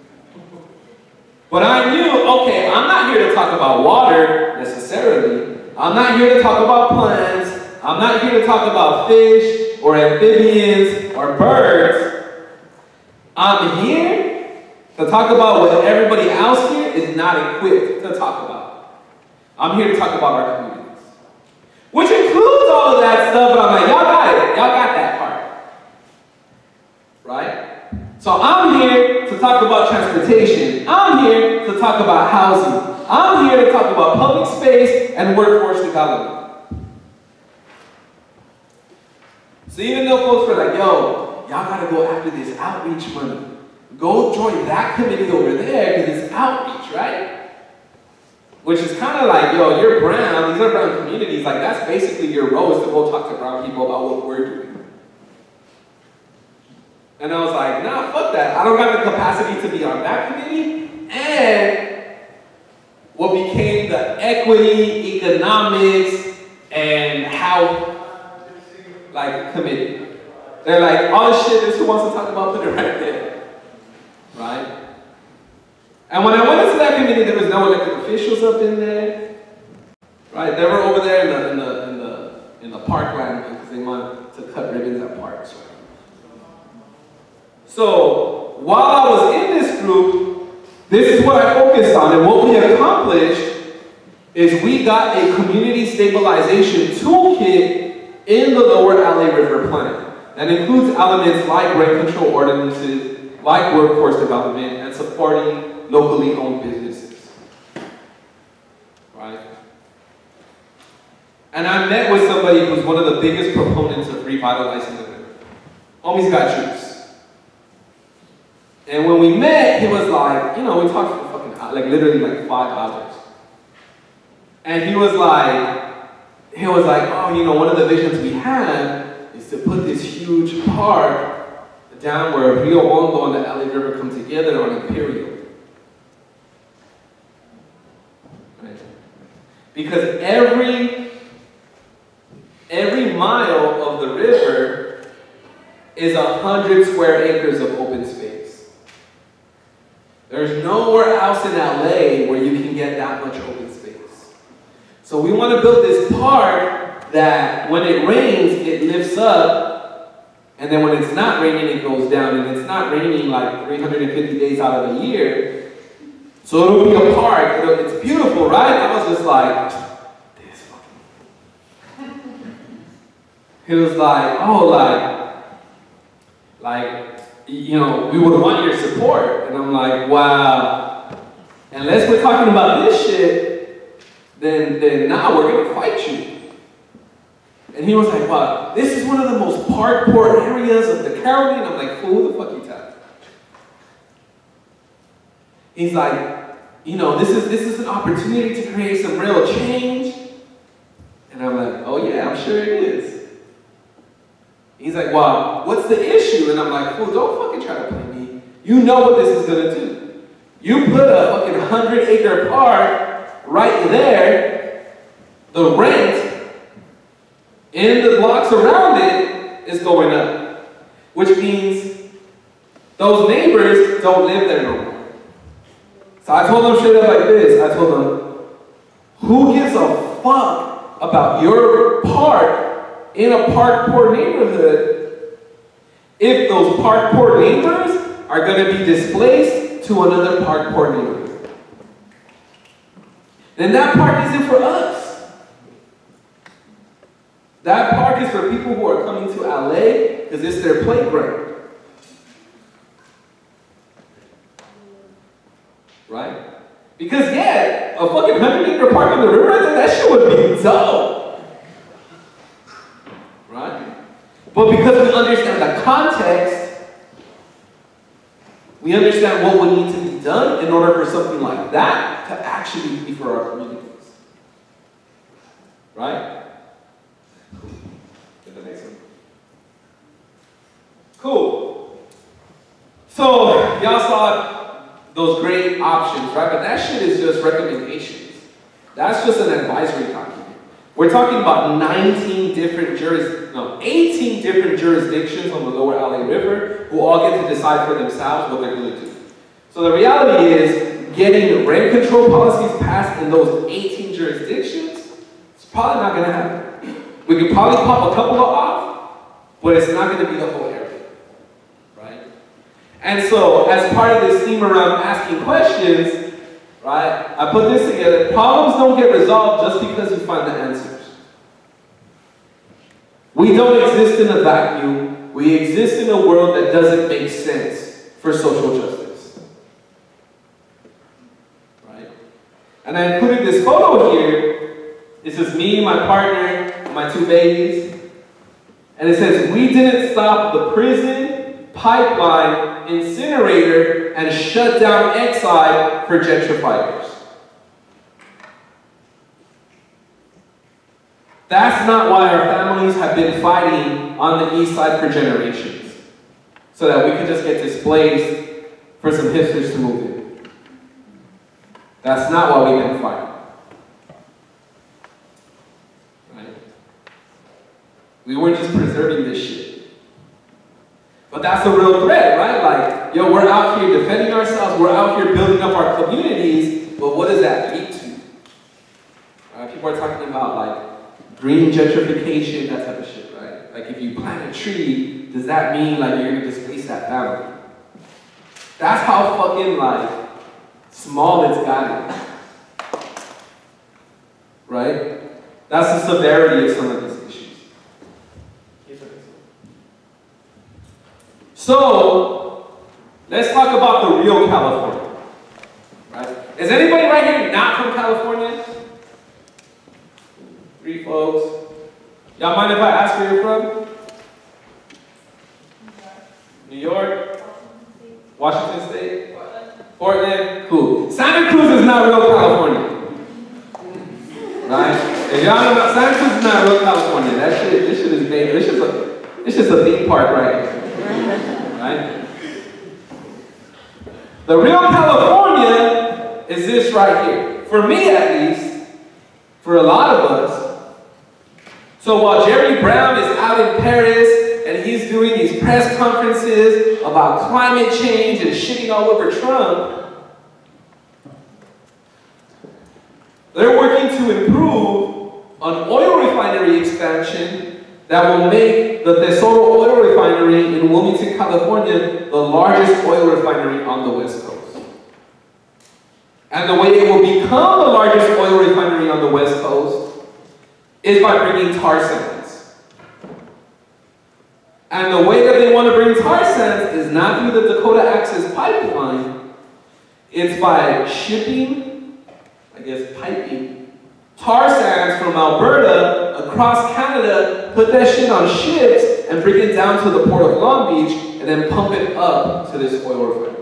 But I knew, okay, I'm not here to talk about water necessarily. I'm not here to talk about plants. I'm not here to talk about fish or amphibians or birds. I'm here to talk about what everybody else here is not equipped to talk about. I'm here to talk about our communities. Which includes all of that stuff, but I'm like, y'all got it. Y'all got that part. Right? So I'm here to talk about transportation. I'm here to talk about housing. I'm here to talk about public space and workforce development. So even though folks were like, yo, y'all gotta go after this outreach money. Go join that committee over there because it's outreach, right? Which is kind of like, yo, you're brown, these are brown communities, like that's basically your role is to go talk to brown people about what we're doing. And I was like, nah, fuck that. I don't have the capacity to be on that committee. And what became the equity, economics, and how, like, committee. They're like, all the shit is who wants to talk about, put it right there. Right? And when I went into that committee, there was no elected officials up in there. Right? They were over there in the parkland because they wanted to cut ribbons at parks. Right? So while I was in this group, this is what I focused on, and what we accomplished is we got a community stabilization toolkit in the lower LA River plan that includes elements like rent control ordinances, like workforce development, and supporting locally owned businesses. Right? And I met with somebody who's one of the biggest proponents of revitalizing the river. Homie's got juice. And when we met, he was like, you know, we talked for fucking, like literally like 5 hours. And he was like, oh, you know, one of the visions we have is to put this huge park down where Rio Hondo and the LA River come together on Imperial. Right? Because every mile of the river is 100 square acres of open space. There's nowhere else in LA where you can get that much open space. So we want to build this park that when it rains, it lifts up, and then when it's not raining, it goes down, and it's not raining like 350 days out of the year. So it'll be a park. It's beautiful, right? I was just like, this fucking. He was like, oh, like, you know, we would want your support. And I'm like, wow. Unless we're talking about this shit, then now we're gonna fight you. And he was like, wow, this is one of the most park-poor areas of the county. And I'm like, fool, who the fuck you talking? He's like, you know, this is an opportunity to create some real change. And I'm like, oh yeah, I'm sure it is. He's like, well, what's the issue? And I'm like, fool, don't fucking try to play me. You know what this is gonna do. You put a fucking 100-acre park right there, the rent in the blocks around it is going up. Which means those neighbors don't live there no more. So I told them straight up like this. I told them, who gives a fuck about your park in a park-poor neighborhood if those park-poor neighbors are going to be displaced to another park-poor neighborhood? Then that park isn't for us. That park is for people who are coming to LA because it's their playground. right? Because yeah, a fucking 100-acre park on the river, I think that shit would be dope, right? But because we understand the context, we understand what would need to be done in order for something like that to actually be for our communities, right? Get the next one. Cool. So y'all saw those great options, right? But that shit is just recommendations. That's just an advisory document. We're talking about 18 different jurisdictions on the lower LA River who all get to decide for themselves what they're going to do. So the reality is, getting rent control policies passed in those 18 jurisdictions, it's probably not going to happen. We could probably pop a couple off, but it's not going to be the whole area, right? And so, as part of this theme around asking questions, right, I put this together. Problems don't get resolved just because you find the answers. We don't exist in a vacuum. We exist in a world that doesn't make sense for social justice. Right? And I included this photo here. This is me, my partner, and my 2 babies. And it says, "We didn't stop the prison, pipeline, incinerator, and shut down Exide for gentrifiers." That's not why our families have been fighting on the east side for generations, so that we could just get displaced for some hipsters to move in. That's not why we've been fighting. Right? We weren't just preserving this shit. But that's a real threat, right? Like, yo, we're out here defending ourselves, we're out here building up our communities, but what does that lead to? People are talking about, like, green gentrification, that type of shit, right? Like, if you plant a tree, does that mean, like, you're gonna displace that family? That's how fucking, like, small it's gotten. Right? That's the severity of some of these issues. So, let's talk about the real California. Right? Is anybody right here not from California? 3 folks. Y'all mind if I ask where you're from? New York? Washington State? Portland? Cool. Santa Cruz is not real California. Right? If y'all know about Santa Cruz is not real California. This shit is big. It's just a theme park right here. Right? The real California is this right here. For me at least, for a lot of us. So while Jerry Brown is out in Paris and he's doing these press conferences about climate change and shitting all over Trump, they're working to improve an oil refinery expansion that will make the Tesoro oil refinery in Wilmington, California, the largest oil refinery on the West Coast. And the way it will become the largest oil refinery on the West Coast is by bringing tar sands. And the way that they want to bring tar sands is not through the Dakota Access Pipeline. It's by shipping, piping, tar sands from Alberta across Canada, put that shit on ships, and bring it down to the port of Long Beach, and then pump it up to this oil refinery.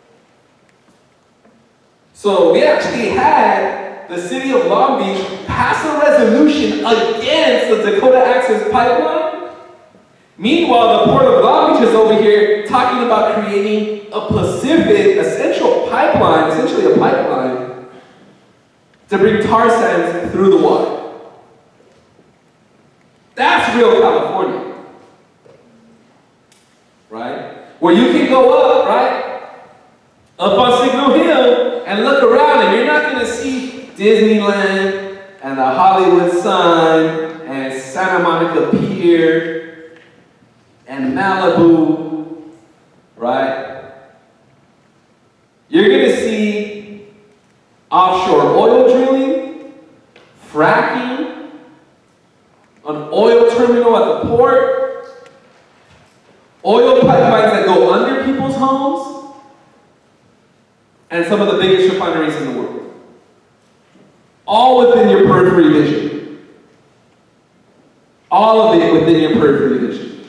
So we actually had the city of Long Beach pass a resolution against the Dakota Access Pipeline. Meanwhile, the Port of Long Beach is over here talking about creating a Pacific, essentially a pipeline, to bring tar sands through the water. That's real California. Right? Where you can go up, right? Up on Signal Hill and look around and you're not going to see Disneyland and the Hollywood sign and Santa Monica Pier and Malibu, right? You're going to see offshore oil drilling, fracking, an oil terminal at the port, oil pipelines that go under people's homes, and some of the biggest refineries in the world. All within your periphery vision. All of it within your periphery vision.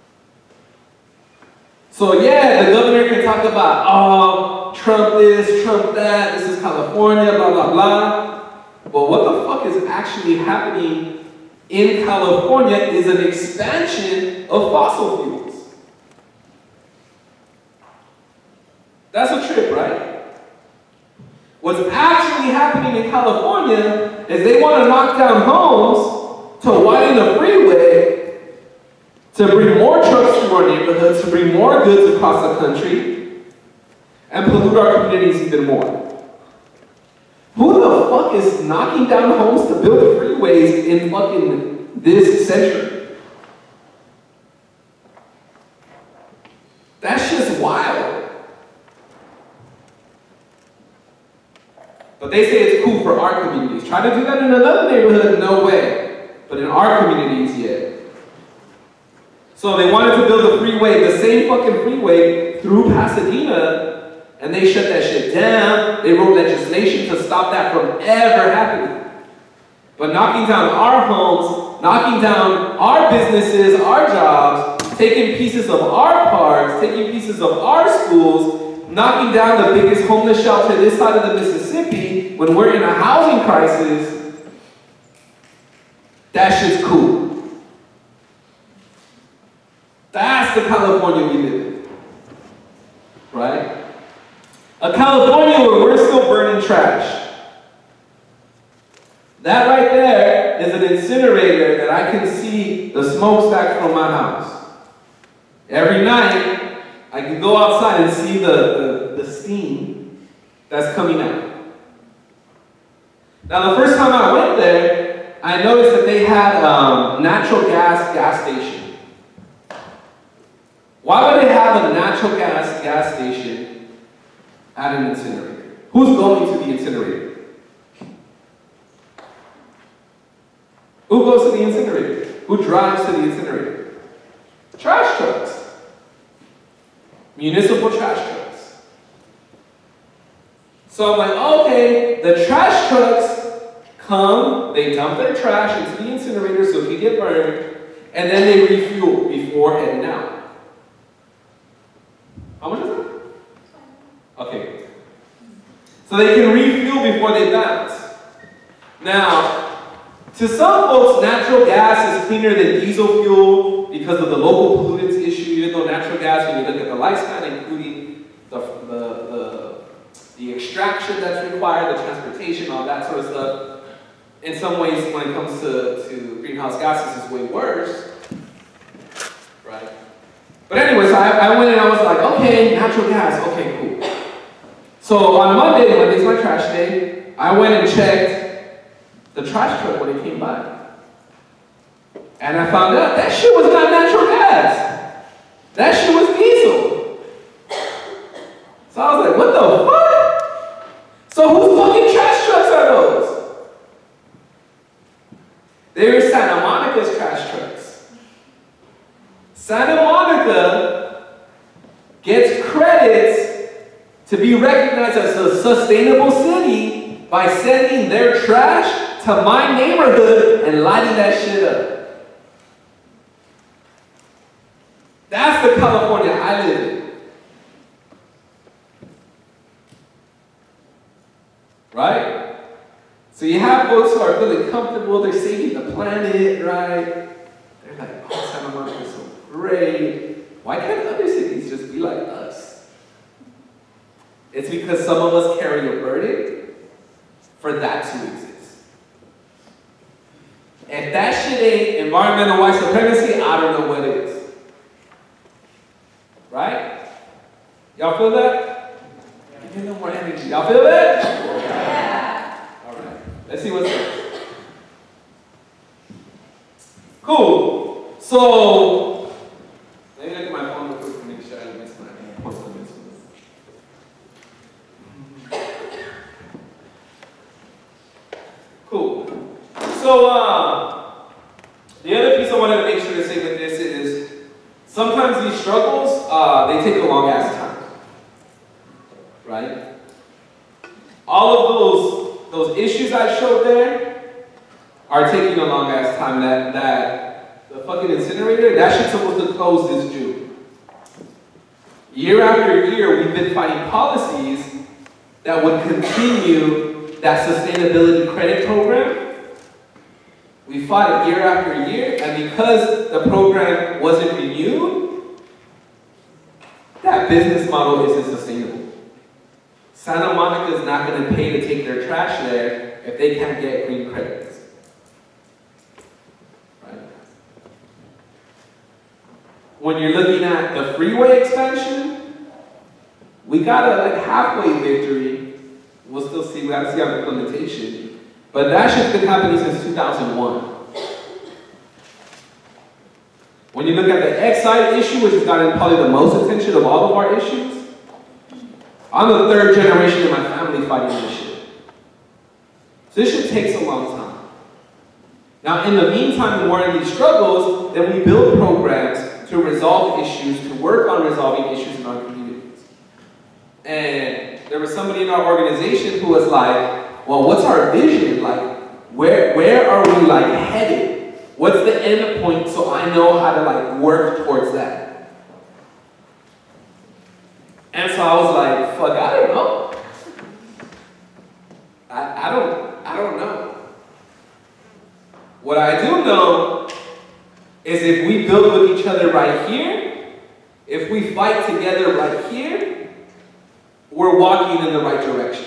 So yeah, the governor can talk about, oh, Trump this, Trump that, this is California, blah, blah, blah. But what the fuck is actually happening in California is an expansion of fossil fuels. That's a trip, right? What's actually happening in California is they want to knock down homes to widen the freeway, to bring more trucks through our neighborhoods, to bring more goods across the country, and pollute our communities even more. Who the fuck is knocking down homes to build freeways in fucking this century? That's just wild. But they say it's cool for our communities. Try to do that in another neighborhood, no way. But in our communities, yeah. So they wanted to build a freeway, the same fucking freeway, through Pasadena, and they shut that shit down. They wrote legislation to stop that from ever happening. But knocking down our homes, knocking down our businesses, our jobs, taking pieces of our parks, taking pieces of our schools, knocking down the biggest homeless shelter this side of the Mississippi when we're in a housing crisis, that shit's cool. That's the California we live in, right? A California where we're still burning trash. That right there is an incinerator that I can see the smokestack from my house. Every night, I can go outside and see the steam that's coming out. Now, the first time I went there, I noticed that they had natural gas station. Why would they have a natural gas station at an incinerator? Who's going to the incinerator? Who goes to the incinerator? Who drives to the incinerator? Trash trucks. Municipal trash trucks. So I'm like, okay, the trash trucks come, they dump their trash into the incinerator so it can get burned, and then they refuel before heading out. How much is it? Okay. So they can refuel before they bounce. Now, to some folks, natural gas is cleaner than diesel fuel because of the local pollutants issue, even though natural gas, when you look at the lifespan, including the extraction that's required, the transportation, all that sort of stuff, in some ways, when it comes to greenhouse gases, is way worse, right? But anyways, I went and I was like, okay, natural gas, okay, cool. So on Monday's my trash day, I went and checked the trash truck when it came by. And I found out that shit was not natural gas. That shit was diesel. So I was like, what the fuck? So whose fucking trash trucks are those? They were Santa Monica's trash trucks. Santa Monica gets credits to be recognized as a sustainable city by sending their trash to my neighborhood and lighting that shit up. That's the California I live in. Right? So you have folks who are feeling comfortable, they're saving the planet, right? They're like, oh, Santa Monica is so great. Why can't other cities just be like us? It's because some of us carry a burden for that to exist. If that shit ain't environmental white supremacy, I don't know what is. Right? Y'all feel that? Give me a little more energy. Y'all feel that? Yeah. All right. Let's see what's next. Cool. So, let me look at my phone real quick to make sure I don't miss my post on this one. Cool. So, the other piece I wanted to make sure to say with this is, sometimes these struggles, they take a long ass time, right? All of those issues I showed there are taking a long ass time. That the fucking incinerator, that shit's supposed to close this June. Year after year, we've been fighting policies that would continue that sustainability credit program. We fought it year after year, and because the program wasn't renewed, that business model isn't sustainable. Santa Monica is not going to pay to take their trash there if they can't get green credits. Right? When you're looking at the freeway expansion, we got a like halfway victory. We'll still see, we have to see our implementation. But that shit's been happening since 2001. When you look at the Exide issue, which has gotten probably the most attention of all of our issues, I'm the third generation in my family fighting this shit. So this shit takes a long time. Now, in the meantime, when we're in these struggles, then we build programs to resolve issues, to work on resolving issues in our communities. And there was somebody in our organization who was like, well, what's our vision? Like, where are we like headed? What's the end point so I know how to like work towards that? And so I was like, fuck, I don't know. I don't know. What I do know is if we build with each other right here, if we fight together right here, we're walking in the right direction.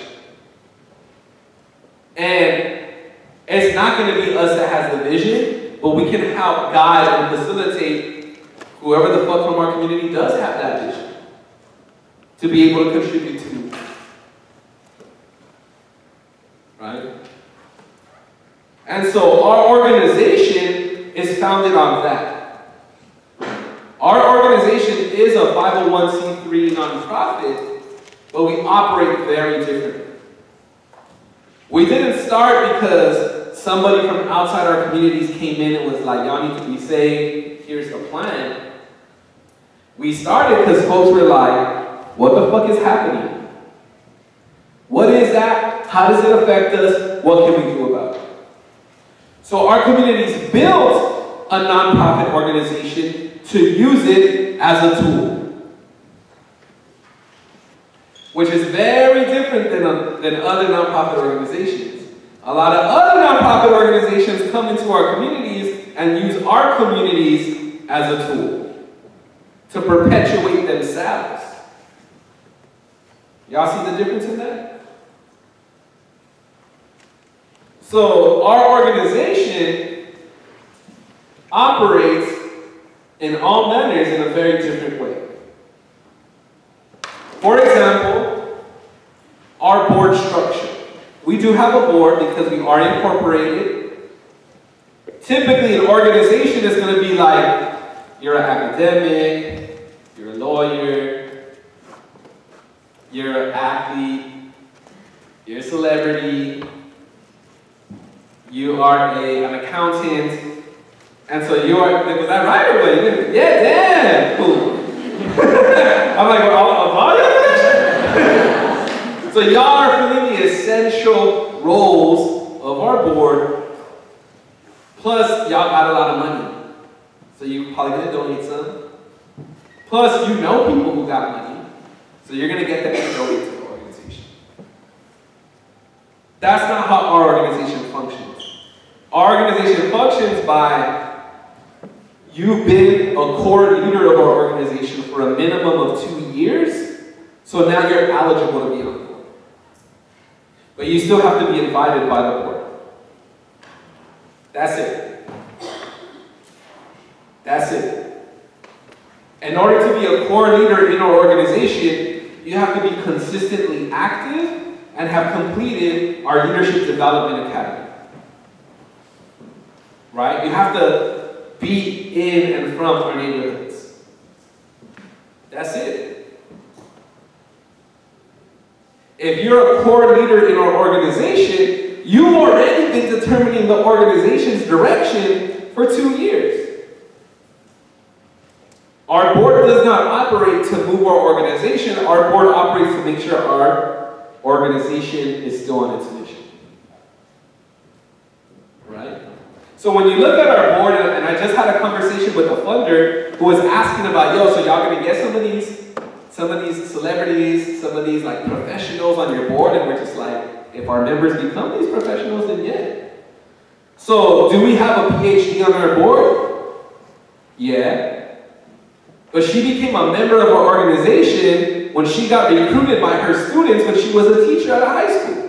And it's not going to be us that has the vision, but we can help guide and facilitate whoever the fuck from our community does have that vision to be able to contribute to. Right? And so our organization is founded on that. Our organization is a 501c3 nonprofit, but we operate very differently. We didn't start because somebody from outside our communities came in and was like, y'all need to be saved, here's the plan. We started because folks were like, what the fuck is happening? What is that? How does it affect us? What can we do about it? So our communities built a nonprofit organization to use it as a tool. Which is very different than other nonprofit organizations. A lot of other nonprofit organizations come into our communities and use our communities as a tool to perpetuate themselves. Y'all see the difference in that? So our organization operates in all manners in a very different way. For example, our board structure. We do have a board because we are incorporated. Typically, an organization is going to be like, you're an academic, you're a lawyer, you're an athlete, you're a celebrity, you are an accountant, and so you are, was that right or what? Yeah, damn, cool. I'm like, well, all y'all? So y'all are filling the essential roles of our board, plus y'all got a lot of money. So you're probably gonna donate some. Plus you know people who got money, so you're gonna get them to donate to the organization. That's not how our organization functions. Our organization functions by you've been a core leader of our organization for a minimum of 2 years, so now you're eligible to be on the board. But you still have to be invited by the board. That's it. That's it. In order to be a core leader in our organization, you have to be consistently active and have completed our Leadership Development Academy. Right? You have to be in and from our neighborhoods. That's it. If you're a core leader in our organization, you've already been determining the organization's direction for 2 years. Our board does not operate to move our organization. Our board operates to make sure our organization is still on its mission. Right? So when you look at our board, and I just had a conversation with a funder who was asking about, yo, so y'all gonna get some of these celebrities, some of these like professionals on your board, and we're just like, if our members become these professionals, then yeah. So do we have a PhD on our board? Yeah. But she became a member of our organization when she got recruited by her students when she was a teacher at a high school.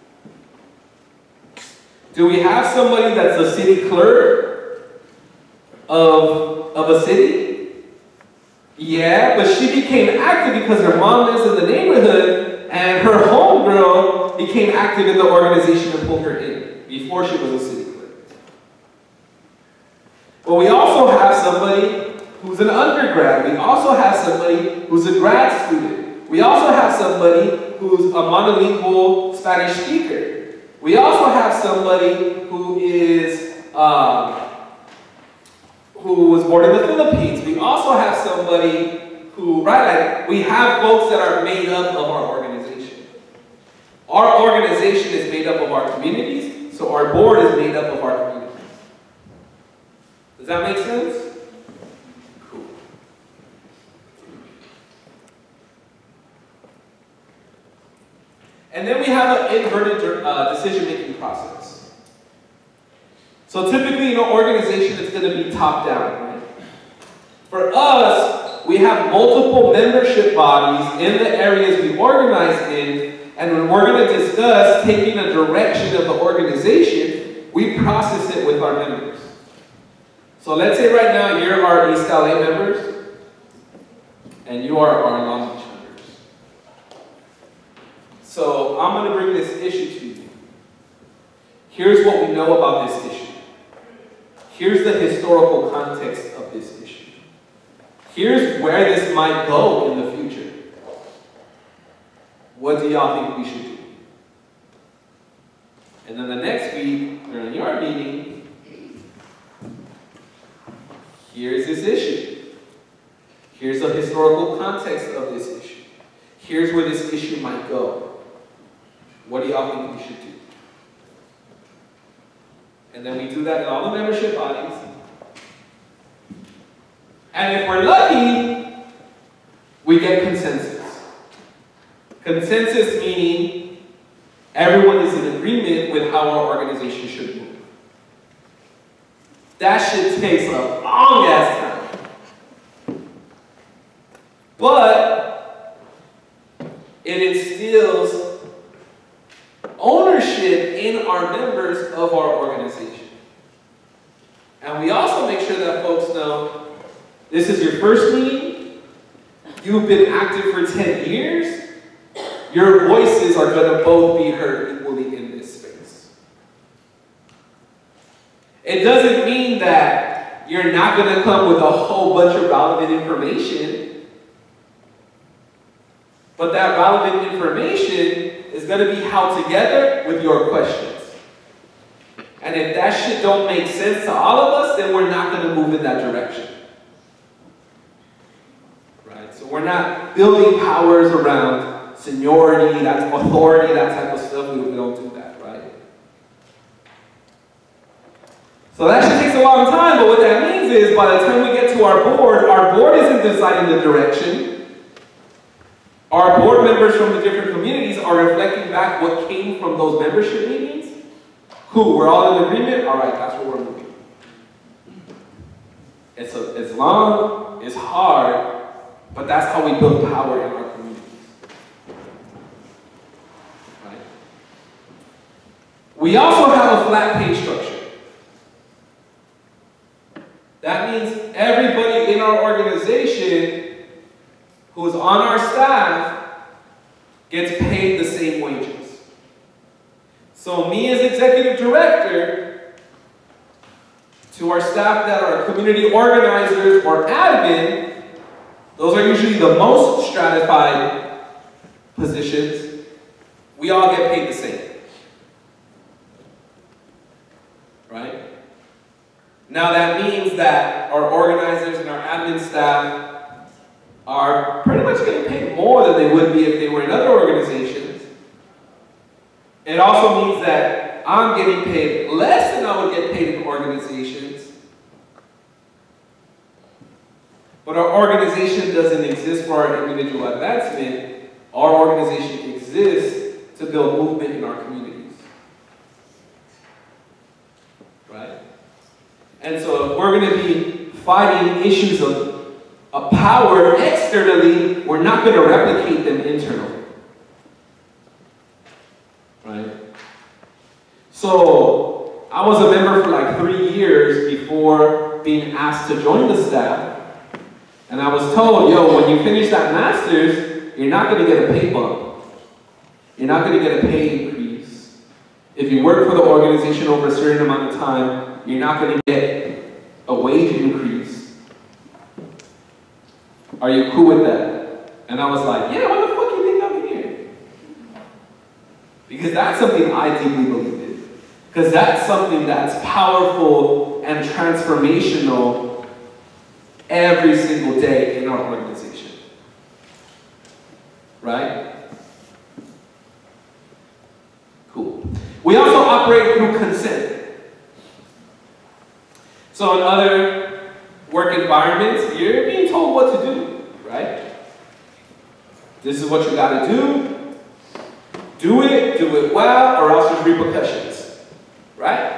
Do we have somebody that's a city clerk of a city? Yeah, but she became active because her mom lives in the neighborhood and her homegirl became active in the organization and pulled her in before she was a city clerk. But we also have somebody who's an undergrad. We also have somebody who's a grad student. We also have somebody who's a monolingual Spanish speaker. We also have somebody who was born in the Philippines. We also have somebody who, right, like, we have folks that are made up of our organization. Our organization is made up of our communities, so our board is made up of our communities. Does that make sense? Cool. And then we have an inverted decision-making process. So typically in an organization, it's going to be top-down, right? For us, we have multiple membership bodies in the areas we organize in, and when we're going to discuss taking a direction of the organization, we process it with our members. So let's say right now you're our East LA members, and you are our Long Beach members. So I'm going to bring this issue to you. Here's what we know about this issue. Here's the historical context of this issue. Here's where this might go in the future. What do y'all think we should do? And then the next week, during your meeting, here's this issue. Here's the historical context of this issue. Here's where this issue might go. What do y'all think we should do? And then we do that in all the membership bodies. And if we're lucky, we get consensus. Consensus meaning everyone is in agreement with how our organization should move. That shit takes a long ass time. But it instills ownership in our members of our organization. And we also make sure that folks know this is your first meeting, you've been active for 10 years, your voices are going to both be heard equally in this space. It doesn't mean that you're not going to come with a whole bunch of relevant information, but that relevant information is going to be held together with your questions. And if that shit don't make sense to all of us, then we're not going to move in that direction. Right? So we're not building powers around seniority, that's authority, that type of stuff. We don't do that, right? So that shit takes a long time, but what that means is by the time we get to our board isn't deciding the direction. Our board members from the different communities are reflecting back what came from those membership meetings. Cool, we're all in agreement? All right, that's where we're moving. It's long, it's hard, but that's how we build power in our communities. Right? We also have a flat pay structure. That means everybody in our organization who's on our staff gets paid the same wages. So me as executive director, to our staff that are community organizers or admin, those are usually the most stratified positions, we all get paid the same. Right? Now that means that our organizers and our admin staff are pretty much getting paid more than they would be if they were in other organizations. It also means that I'm getting paid less than I would get paid in organizations. But our organization doesn't exist for our individual advancement. Our organization exists to build movement in our communities. Right? And so if we're going to be fighting issues of power externally, we're not going to replicate them internally. Right? So I was a member for like 3 years before being asked to join the staff. And I was told, yo, when you finish that master's, you're not going to get a pay bump. You're not going to get a pay increase. If you work for the organization over a certain amount of time, you're not going to get a wage increase. Are you cool with that? And I was like, yeah, why the fuck you think I'm here? Because that's something I deeply believe in. Because that's something that's powerful and transformational every single day in our organization. Right? Cool. We also operate through consent. So in other work environments, you're being told what to do, right? This is what you gotta do. Do it well, or else there's repercussions, right?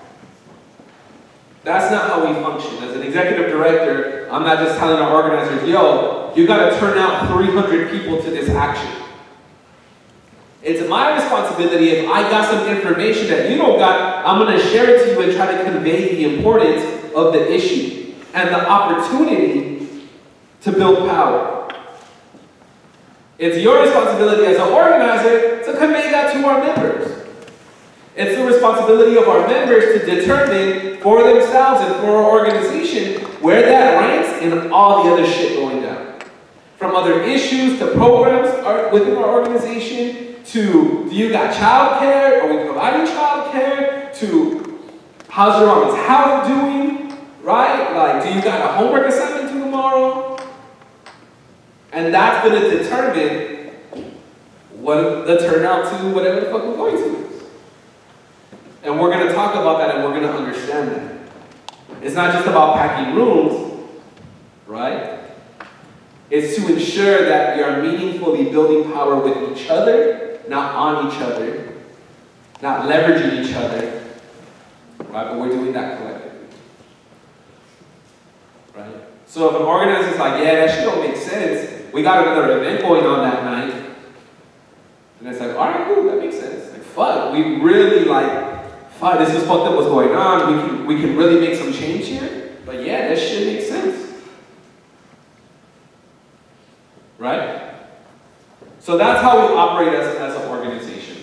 That's not how we function. As an executive director, I'm not just telling our organizers, yo, you gotta turn out 300 people to this action. It's my responsibility, if I got some information that you don't got, I'm gonna share it to you and try to convey the importance of the issue and the opportunity to build power. It's your responsibility as an organizer to convey that to our members. It's the responsibility of our members to determine for themselves and for our organization where that ranks in all the other shit going down. From other issues to programs within our organization to, do you got childcare? Are we providing childcare? To, how's your mama's health doing? Right? Like, do you got a homework assignment due tomorrow? And that's going to determine what the turnout to whatever the fuck we're going to. And we're going to talk about that and we're going to understand that. It's not just about packing rooms, right? It's to ensure that we are meaningfully building power with each other, not on each other, not leveraging each other, right? But we're doing that collectively, right? So if an organizer is like, yeah, that shit don't make sense, we got another event going on that night, and it's like, all right, cool, that makes sense. Like, fuck, we really fuck, this is fucked up what's going on. We can really make some change here. But yeah, that shit makes sense. Right? So that's how we operate as an organization.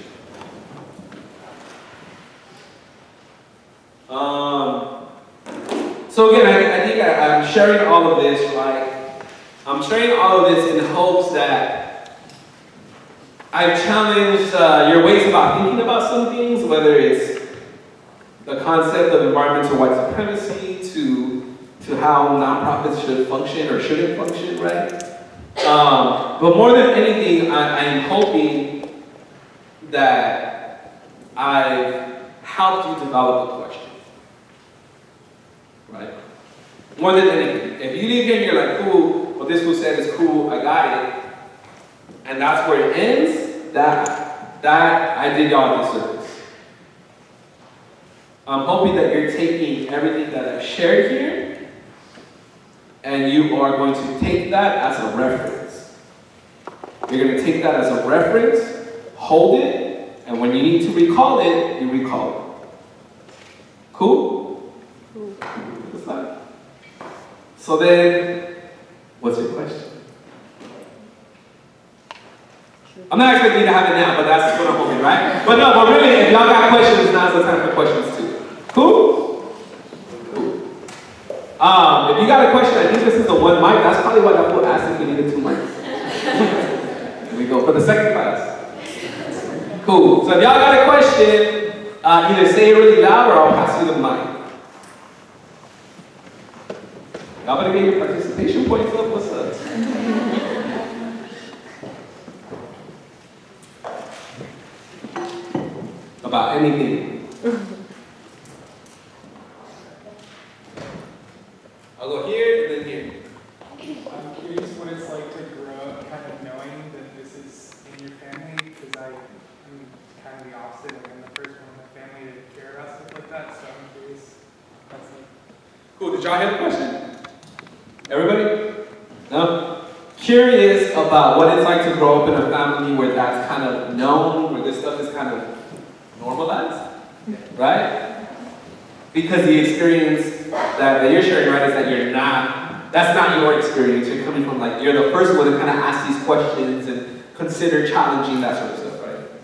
So again, I think I'm sharing all of this, right? I'm sharing all of this in hopes that I've challenged your ways about thinking about some things, whether it's the concept of environmental white supremacy to how nonprofits should function or shouldn't function, right? But more than anything, I'm hoping that I've helped you develop a question, right? More than anything. If you leave here and you're like, cool, what this fool said is cool, I got it, and that's where it ends, that I did y'all a disservice. I'm hoping that you're taking everything that I've shared here and you are going to take that as a reference. You're going to take that as a reference, hold it, and when you need to recall it, you recall it. Cool? Cool. So then, what's your question? I'm not expecting you to have it now, but that's what I'm hoping, right? But no, but really, if y'all got questions, now's the time for questions too. Cool? Cool. If you got a question, I think this is the one mic. That's probably why that fool asked if we needed 2 mics. Here we go, for the second class. Cool. So if y'all got a question, either say it really loud or I'll pass you the mic. Y'all better get your participation points up. What's up? about anything. I'll go here and then here. I'm curious what it's like to grow up kind of knowing that this is in your family, because I'm kind of the opposite. Like I'm the first one in the family to care about stuff like that, so I'm curious. That's like... Cool, did y'all hear the question? Everybody? No? Curious about what it's like to grow up in a family where that's kind of known, where this stuff is kind of normalized, right? Because the experience that you're sharing, right, is that you're not, that's not your experience. You're coming from like, you're the first one to kind of ask these questions and consider challenging that sort of stuff,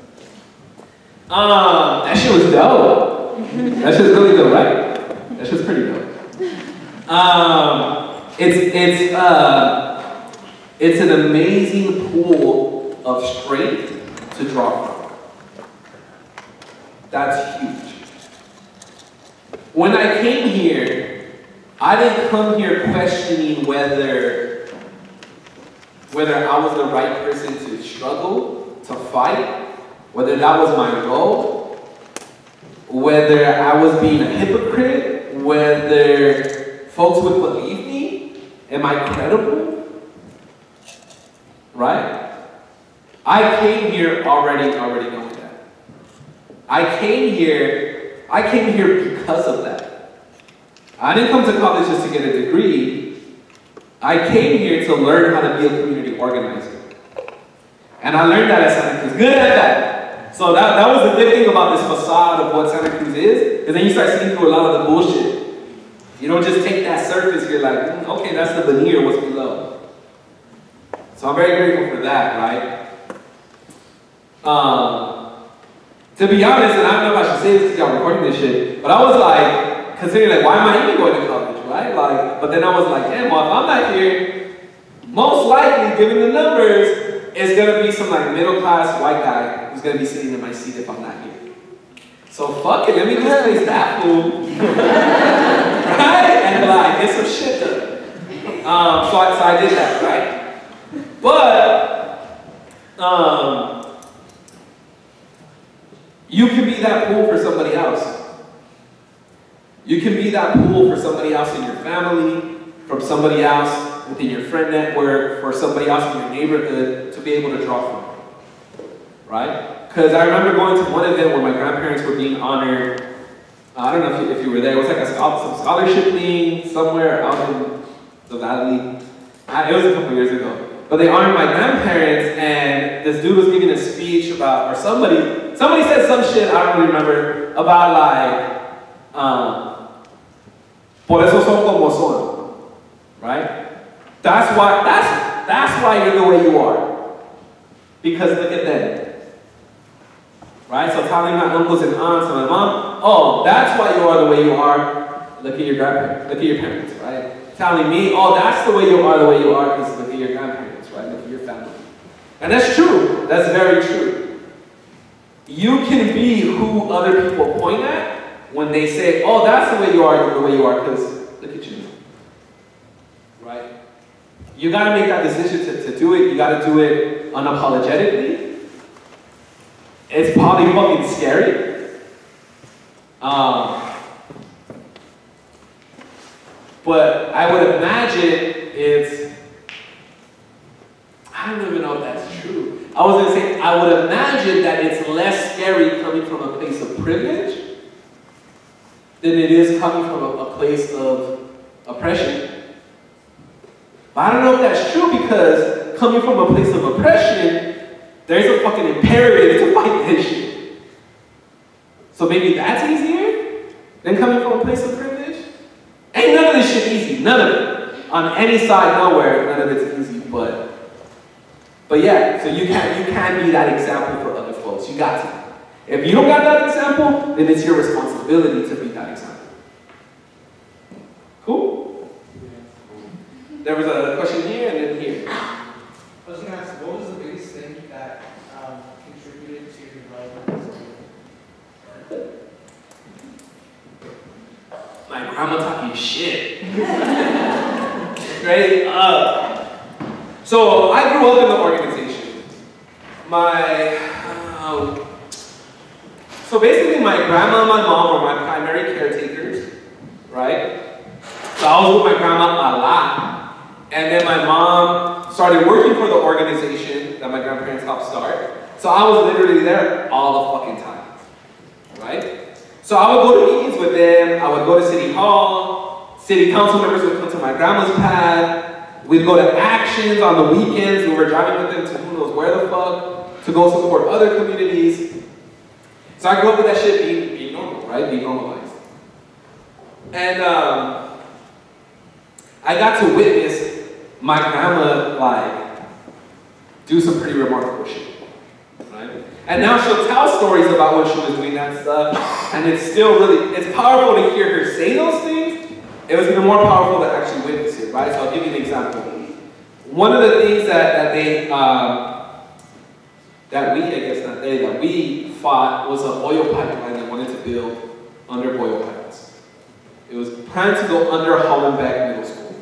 right? That shit was dope. That shit's really dope, right? That shit's pretty dope. It's an amazing pool of strength to draw from. That's huge. When I came here, I didn't come here questioning whether I was the right person to struggle, to fight, whether that was my role, whether I was being a hypocrite, whether folks would believe me. Am I credible? Right? I came here already knowing that. I came here because of that. I didn't come to college just to get a degree. I came here to learn how to be a community organizer. And I learned that at Santa Cruz. Good at that. So that was the good thing about this facade of what Santa Cruz is then you start seeing through a lot of the bullshit. You don't just take that surface, you're like, okay, that's the veneer, what's below. So I'm very grateful for that, right? To be honest, and I don't know if I should say this because y'all recording this shit, but I was like, considering like, why am I even going to college, right? Like, but then I was like, damn, well, if I'm not here, most likely, given the numbers, it's gonna be some like middle-class white guy who's gonna be sitting in my seat if I'm not here. So fuck it, let me just place that fool, right? And like, get some shit done. So I did that, right? But, you can be that pool for somebody else. You can be that pool for somebody else in your family, from somebody else within your friend network, for somebody else in your neighborhood to be able to draw from, right? Because I remember going to one event where my grandparents were being honored. I don't know if you were there. It was like some scholarship thing somewhere out in the valley. It was a couple years ago. But they honored my grandparents, and this dude was giving a speech about, or somebody said some shit, I don't really remember, about like, por eso son como son, right? That's why you're the way you are. Because look at them. Right? So telling my uncles and aunts and my mom, oh, that's why you are the way you are. Look at your grandparents, look at your parents, right? Telling me, oh, that's the way you are because look at your grandparents, right? Look at your family. And that's true. That's very true. You can be who other people point at when they say, oh, that's the way you are, because look at you. Right? You gotta make that decision to do it. You gotta do it unapologetically. It's probably fucking scary. But I would imagine I don't even know if that's true. I was gonna say, I would imagine that it's less scary coming from a place of privilege than it is coming from a place of oppression. But I don't know if that's true because coming from a place of oppression, there's a fucking imperative to fight this shit. So maybe that's easier than coming from a place of privilege? Ain't none of this shit easy, none of it. On any side, nowhere, none of it's easy, but yeah, so you can be that example for other folks. You got to. If you don't got that example, then it's your responsibility to be that example. Cool? There was a question here and then here. I was going to ask, what was the biggest thing that contributed to your development? My grandma talking shit. Right? So I grew up in the organization. So So basically my grandma and my mom were my primary caretakers, right? So I was with my grandma a lot. And then my mom started working for the organization that my grandparents helped start. So I was literally there all the fucking time, right? So I would go to meetings with them, I would go to City Hall, city council members would come to my grandma's pad, we'd go to actions on the weekends, we were driving with them to who knows where the fuck, to go support other communities. So I grew up with that shit being normal, right? Being normalized. And I got to witness my grandma, like, do some pretty remarkable shit, right? And now she'll tell stories about when she was doing that stuff, and it's still really, it's powerful to hear her say those things. It was even more powerful to actually witness it, right? So I'll give you an example. One of the things that we fought was an oil pipeline they wanted to build under Boyle Heights. It was planned to go under Hollenbeck Middle School.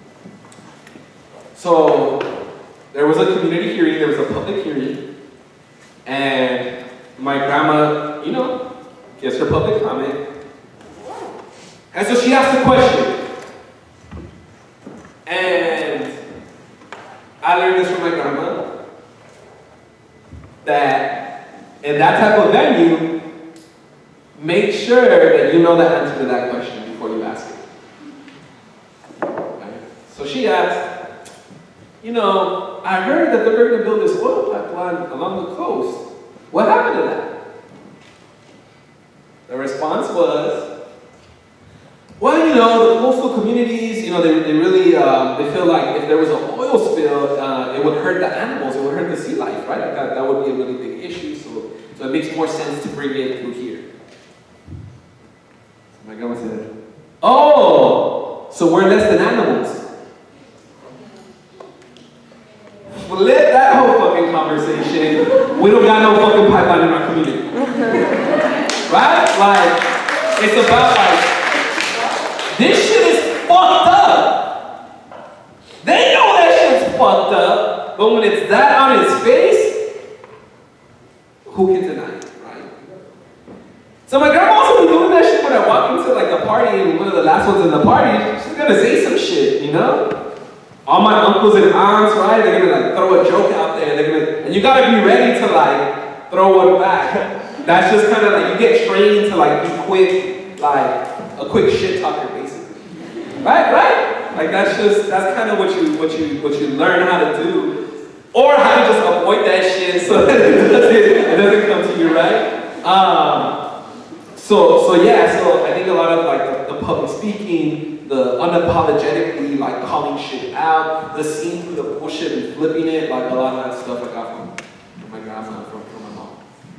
So there was a community hearing, there was a public hearing, and my grandma, you know, gives her public comment. And so she asked a question. And I learned this from my grandma, that in that type of venue, make sure that you know the answer to that question before you ask it. Okay? So she asked, you know, I heard that they're going to build this oil pipeline along the coast. What happened to that? The response was, well, you know, the coastal communities, you know, they really, they feel like if there was an oil spill, it would hurt the animals, it would hurt the sea life, right? That would be a really big issue, so it makes more sense to bring it through here. So my grandma said, oh, so we're less than animals. Flip that whole fucking conversation. We don't got no fucking pipeline in our community. Right? Like, it's about like, this shit is fucked up. They know that shit's fucked up, but when it's that on its face, who can deny it, right? So my grandma also be doing that shit when I walk into like a party and one of the last ones in the party, she's gonna say some shit, you know? All my uncles and aunts, right? They're gonna like throw a joke out there. And you gotta be ready to like throw one back. That's just kind of like, you get trained to like be quick, like a quick shit talker, basically. Right? Like that's kind of what you learn how to do, or how to just avoid that shit so that it doesn't come to you, right? So I think a lot of like the public speaking, the unapologetically like calling shit out, the seeing through the bullshit and flipping it, like a lot of that stuff I got from my grandma, from my mom.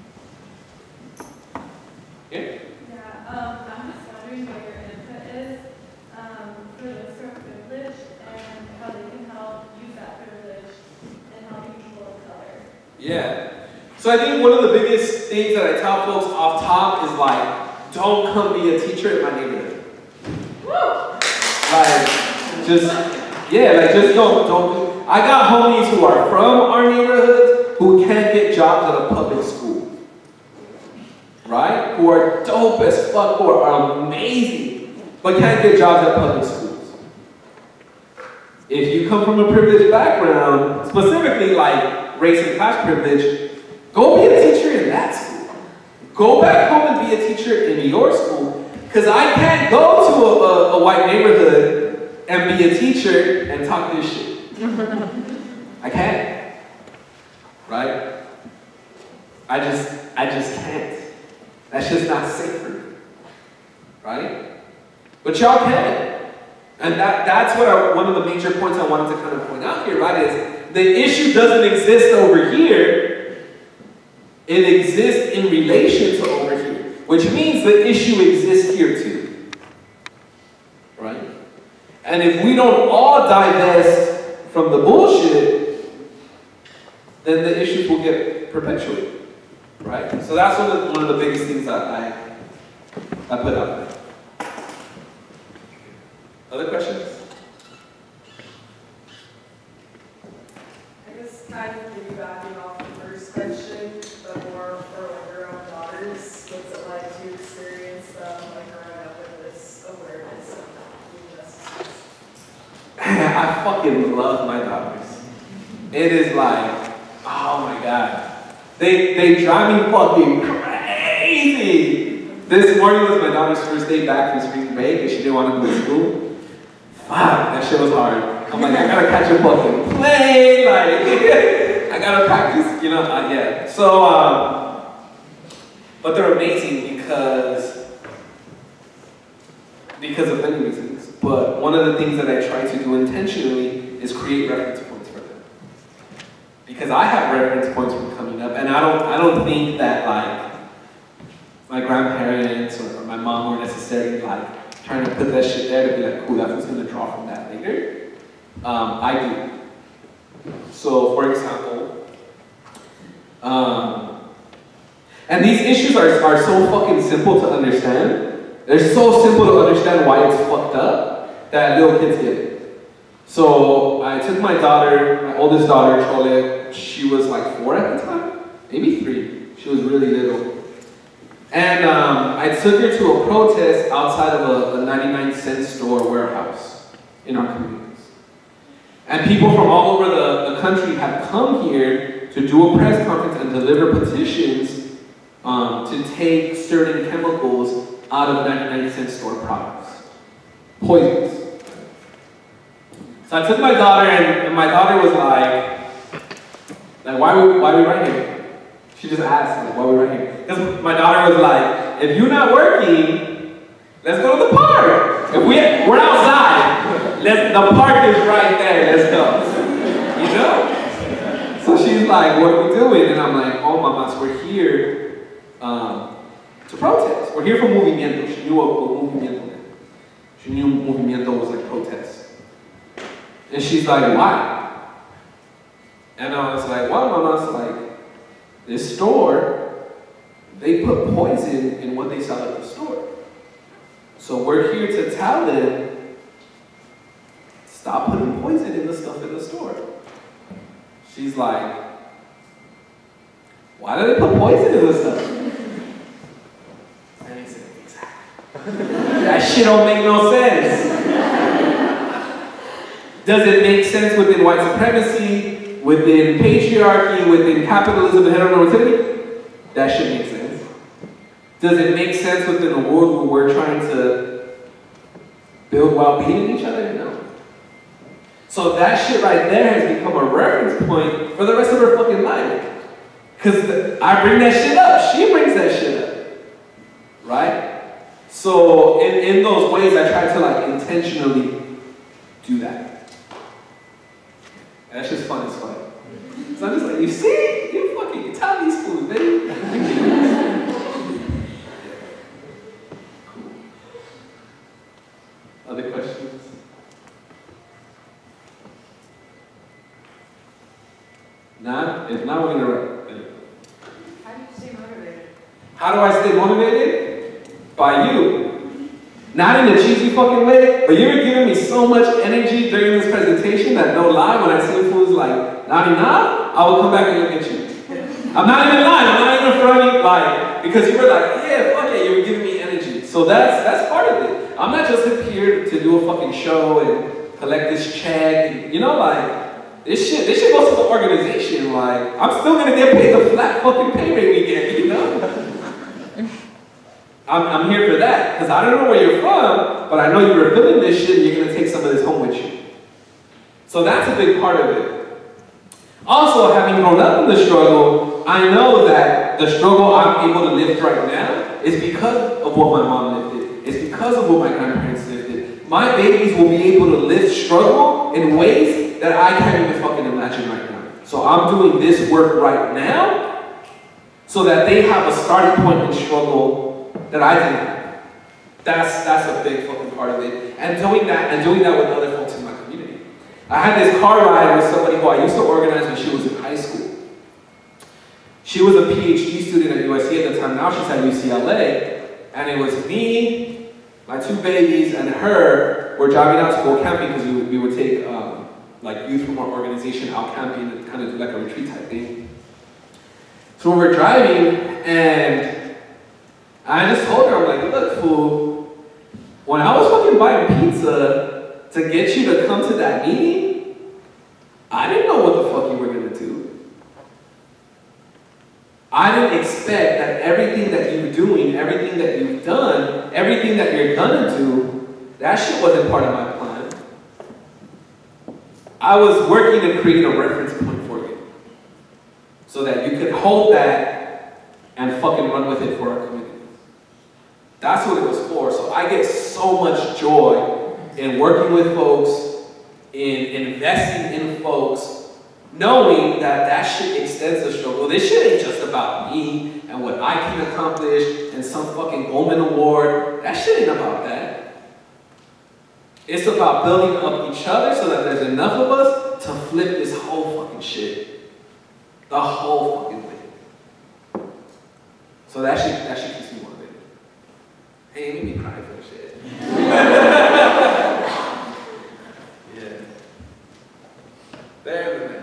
Yeah? Yeah, I'm just wondering what your input is for those who are privileged and how they can help use that privilege in helping people of color. Yeah. So I think one of the biggest things that I tell folks off top is like, don't come be a teacher in my neighborhood. Woo! Like, just don't. I got homies who are from our neighborhoods who can't get jobs at a public school. Right? Who are dope as fuck, who are amazing, but can't get jobs at public schools. If you come from a privileged background, specifically like race and class privilege, go be a teacher in that school. Go back home and be a teacher in your school. Because I can't go to a white neighborhood and be a teacher and talk this shit. I can't. Right? I just can't. That's just not safe for me. Right? But y'all can. And that's what one of the major points I wanted to kind of point out here, right? Is the issue doesn't exist over here. It exists in relation to over here. Which means the issue exists here too. Right? And if we don't all divest from the bullshit, then the issues will get perpetuated. Right? So that's one of the biggest things that I put out there. Other questions? I guess kind of piggybacking off the first question, but more for like your own daughters, what's I fucking love my daughters. It is like, oh my God. They drive me fucking crazy. This morning was my daughter's first day back from spring break and she didn't want to go to school. Fuck, that shit was hard. I'm like, I gotta catch a fucking plane, like, I gotta practice, you know, yeah. So, but they're amazing because of many reasons. But one of the things that I try to do intentionally is create reference points for them. Because I have reference points from coming up, and I don't think that like my grandparents or my mom were necessarily like trying to put that shit there to be like, cool, that's what's gonna draw from that later. I do. So, for example, and these issues are so fucking simple to understand. They're so simple to understand why it's fucked up that little kids get it. So I took my daughter, my oldest daughter, Chole, she was like 4 at the time, maybe 3. She was really little. And I took her to a protest outside of a 99-cent store warehouse in our communities. And people from all over the country had come here to do a press conference and deliver petitions to take certain chemicals out of 99-cent store products. Poisons. So I took my daughter and my daughter was like why are we right here? She just asked, like, why are we right here? Because my daughter was like, if you're not working, let's go to the park. If we're outside, the park is right there, let's go. You know? So she's like, what are we doing? And I'm like, oh mamas, we're here to protest. We're here for movimiento. She knew what movimiento meant. She knew movimiento was like protest. And she's like, why? And I was like, well, mama's like, this store, they put poison in what they sell at the store. So we're here to tell them, stop putting poison in the stuff in the store. She's like, why do they put poison in the stuff? And he said, exactly. That shit don't make no sense. Does it make sense within white supremacy, within patriarchy, within capitalism and heteronormativity? That should make sense. Does it make sense within a world where we're trying to build well-being in each other? No. So that shit right there has become a reference point for the rest of her fucking life. Because I bring that shit up, she brings that shit up. Right? So in those ways, I try to like intentionally do that. And that's just fun as fuck. So I'm just like, you see? You tell these fools, baby. Cool. Other questions? Not? If not, we're gonna write. How do you stay motivated? How do I stay motivated? By you. Not in a cheesy fucking way, but you're giving me so much energy during this presentation that no lie, when I see fools like, not enough, I will come back and look at you. I'm not even lying, I'm not even fronting, like, because you were like, yeah, fuck it, you were giving me energy. So that's part of it. I'm not just here to do a fucking show and collect this check, and, you know, like, this shit goes to the organization, like, I'm still gonna get paid the flat fucking pay rate we get, you know? I'm here for that, because I don't know where you're from, but I know you were feeling this shit and you're gonna take some of this home with you. So that's a big part of it. Also, having grown up in the struggle, I know that the struggle I'm able to lift right now is because of what my mom lifted. It's because of what my grandparents lifted. My babies will be able to lift struggle in ways that I can't even fucking imagine right now. So I'm doing this work right now so that they have a starting point in struggle that I didn't have. That's a big fucking part of it. And doing that with other folks in my community. I had this car ride with somebody who I used to organize when she was in high school. She was a PhD student at USC at the time. Now she's at UCLA. And it was me, my 2 babies, and her. We're driving out to go camping because we would take like youth from our organization out camping and kind of do like a retreat type thing. So we were driving, and I just told her, I'm like, look, fool, when I was fucking buying pizza to get you to come to that meeting, I didn't know what the fuck you were gonna do. I didn't expect that everything that you're doing, everything that you've done, everything that you're gonna do, that shit wasn't part of my plan. I was working to create a reference point for you so that you could hold that and fucking run with it for our community. That's what it was for. So I get so much joy in working with folks, in investing in folks, knowing that that shit extends the struggle. This shit ain't just about me and what I can accomplish and some fucking Goldman Award. That shit ain't about that. It's about building up each other so that there's enough of us to flip this whole fucking shit. The whole fucking thing. So that shit keeps me motivated. Hey, it made me cry for this shit. Yeah. There's the man.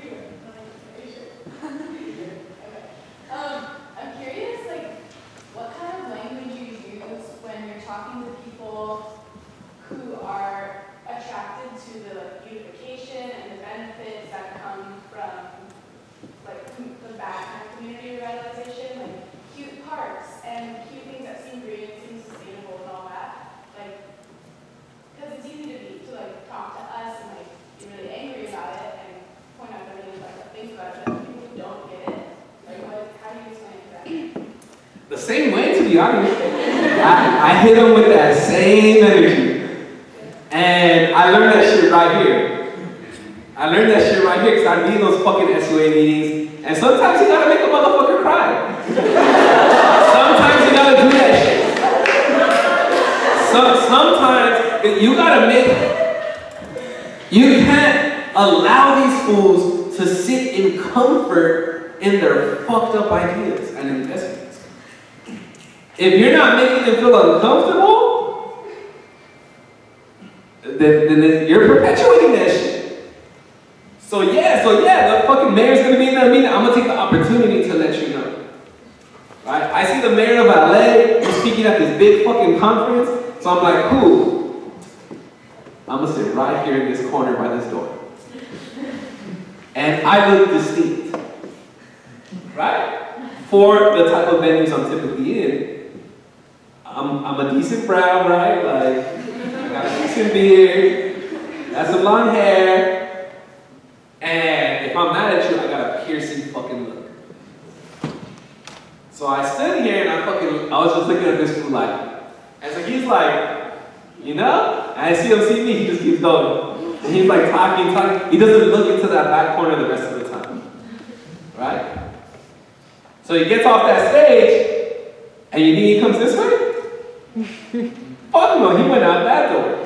I'm curious, like, what kind of language you use when you're talking to people who are attracted to the unification and the benefits that come from, like, the bad kind of community revitalization, like cute parks and cute things that seem green and seem sustainable and all that, like, because it's easy to like talk to us and like be really angry about it and point out the really like things about it, but people who don't get it, like, how do you explain it to them? The same way, to be honest. I hit them with that same energy. And I learned that shit right here. I learned that shit right here because I be in those fucking SUA meetings, and sometimes you gotta make a motherfucker cry. Sometimes you gotta do that shit. Sometimes you gotta you can't allow these fools to sit in comfort in their fucked up ideas and investments. If you're not making them feel uncomfortable, then you're perpetuating that shit. So yeah, the fucking mayor's gonna be in that meeting. I'm gonna take the opportunity to let you know. Right? I see the mayor of LA speaking at this big fucking conference, so I'm like, cool. I'm gonna sit right here in this corner by this door. And I look distinct. Right? For the type of venues I'm typically in. I'm a decent brown, right? Like, I got a decent beard, got some long hair, and if I'm mad at you, I got a piercing fucking look. So I stood here and I was just looking at this fool like, and so he's like, you know? And I see him see me, he just keeps going. And he's like talking. He doesn't look into that back corner the rest of the time. Right? So he gets off that stage, and you think he comes this way? Fuck no, he went out that door.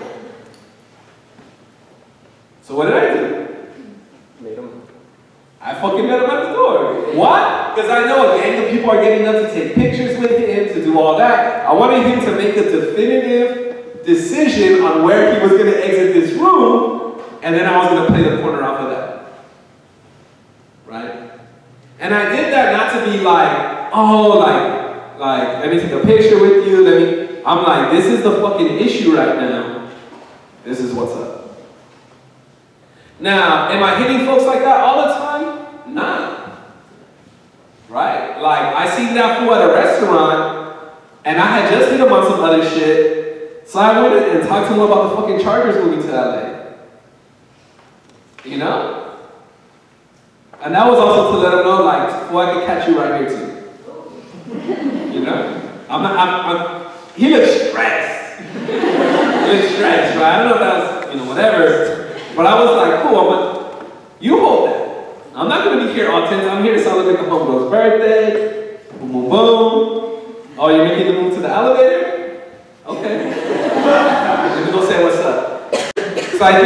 So what did I do? Made him. I fucking met him at the door. Why? Because I know a gang of people are getting up to take pictures with him, to do all that. I wanted him to make a definitive decision on where he was going to exit this room, and then I was going to play the corner off of that. Right? And I did that not to be like, oh, like, let me take a picture with you, I'm like, this is the fucking issue right now. This is what's up. Now, am I hitting folks like that all the time? Nah. Right? Like, I seen that fool at a restaurant, and I had just hit him on some other shit, so I went in and talked to him about the fucking Chargers moving to LA. You know? And that was also to let him know, like, well, I could catch you right here too. You know? He looks stressed. He looks stressed, right? I don't know if that was, whatever. But I was like, cool, you hold that. I'm not going to be here all 10 times. I'm here to celebrate the homegirl's birthday. Boom, boom, boom. Oh, you're making the move to the elevator? Okay. Let me go say what's up. So I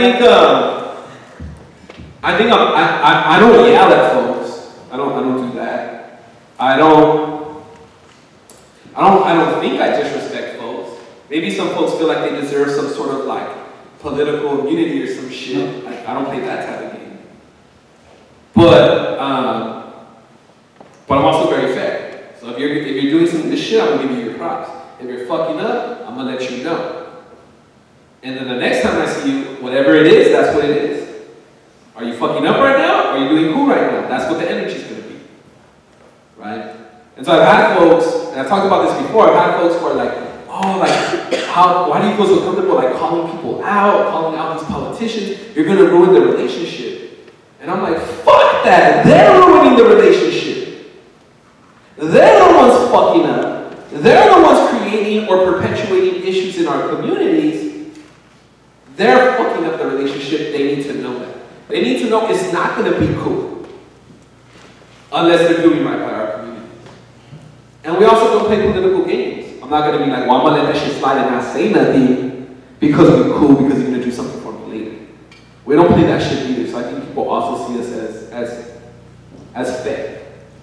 don't yell at folks. I don't do that. I don't think I disrespect folks. Maybe some folks feel like they deserve some sort of like political immunity or some shit. I don't play that type of game. But I'm also very fair. So if you're doing some good shit, I'm gonna give you your props. If you're fucking up, I'm gonna let you know. And then the next time I see you, whatever it is, that's what it is. Are you fucking up right now? Or are you doing cool right now? That's what the energy is going to be. Right? And so I've had folks, and I've talked about this before, I've had folks who are like, oh, like, why do you feel so comfortable like calling people out, calling out these politicians? You're going to ruin the relationship. And I'm like, fuck that. They're ruining the relationship. They're the ones fucking up. They're the ones creating or perpetuating issues in our communities. They're fucking up the relationship. They need to know that. They need to know it's not going to be cool unless they're doing right by our community. And we also don't play political games. I'm not going to be like, well, I'm going to let that shit slide and not say nothing because we're cool, because you're going to do something for me later. We don't play that shit either. So I think people also see us as fair.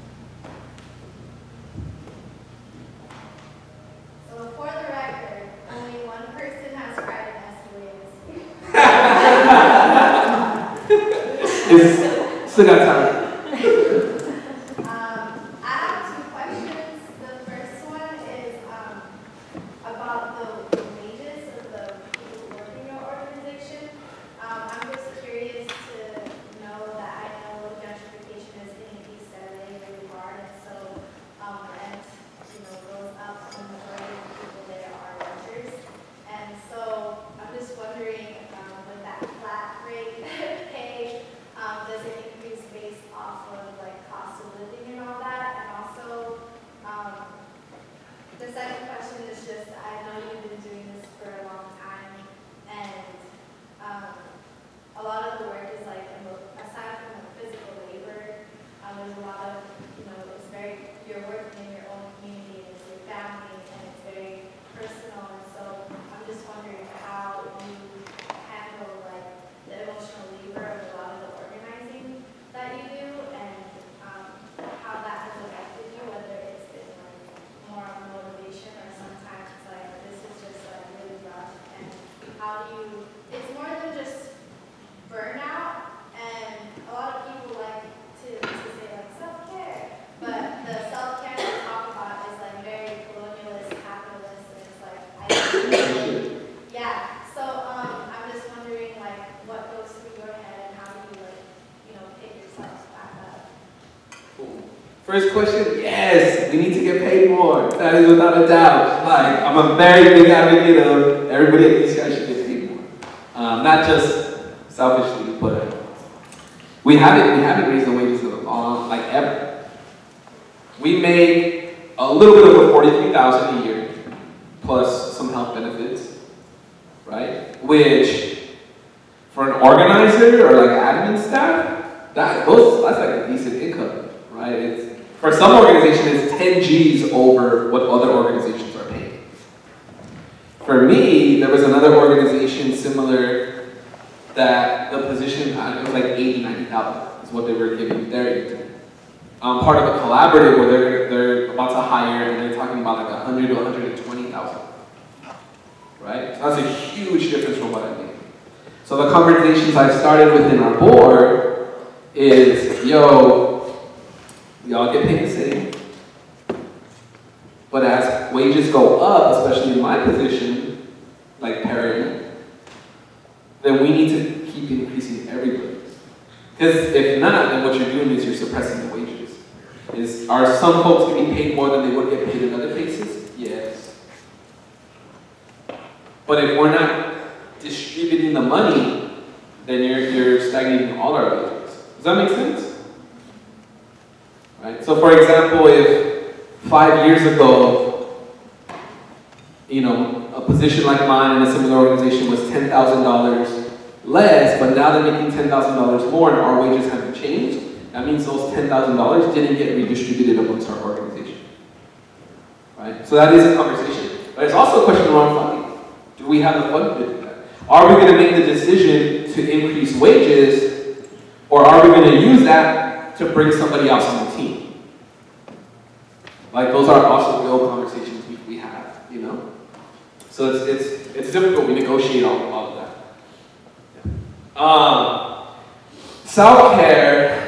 So for the record, only one person has cried in escalator. Still got time. I have two questions. The first one is about the wages of the people who work in your organization. I'm just curious to know that I know gentrification is increased steadily really hard, and so rent, goes up when the majority of the people there are renters. And so I'm just wondering, with that flat rate pay, does it increase based off of like cost of living and all that? And also, the second question is just, I know you've been doing this for a long time, and a lot of the work is like, aside from the physical labor, there's a lot of, it's very, you're working in your own community, and it's your family, and it's very personal. And so I'm just wondering how you handle like the emotional labor of a lot of the organizing that you do, and how that has affected you, whether it's been like more motivation or sometimes it's like this is just like really rough, and how do you, it's more than just burnout, and a lot of people like to say like self-care, but the self-care they talk about is like very colonialist, capitalist, and it's like, yeah, so I'm just wondering like what goes through your head and how do you like, pick yourself back up? First question, yes, we need to get paid more. That is without a doubt. Like, I'm a very big advocate of everybody at UCSC should get paid more. Not just selfishly, but we haven't raised the wages in a long, like ever. We make a little bit over $43,000 a year, plus some health benefits, right? Which, for an organizer or like admin staff, that's like a decent income, right? For some organizations, it's 10 G's over what other organizations are paying. For me, there was another organization similar that the position, it was like 80, 90,000 is what they were giving their intern. Part of a collaborative where they're about to hire and they're talking about like 100 to 120,000, right? So that's a huge difference from what I make. So the conversations I've started within our board is, yo, y'all get paid the same, but as wages go up, especially in my position, like parent, then we need to keep increasing everybody's. Because if not, then what you're doing is you're suppressing the wages. Are some folks getting paid more than they would get paid in other places? Yes. But if we're not distributing the money, then you're stagnating all our wages. Does that make sense? Right? So for example, if 5 years ago, a position like mine in a similar organization was $10,000 less, but now they're making $10,000 more and our wages haven't changed, that means those $10,000 didn't get redistributed amongst our organization. Right? So that is a conversation. But it's also a question around funding. Do we have the funding to do that? Are we going to make the decision to increase wages, or are we going to use that to bring somebody else on the team? Like, those are also real conversations we have, So it's difficult. We negotiate all of that. Yeah. Self-care.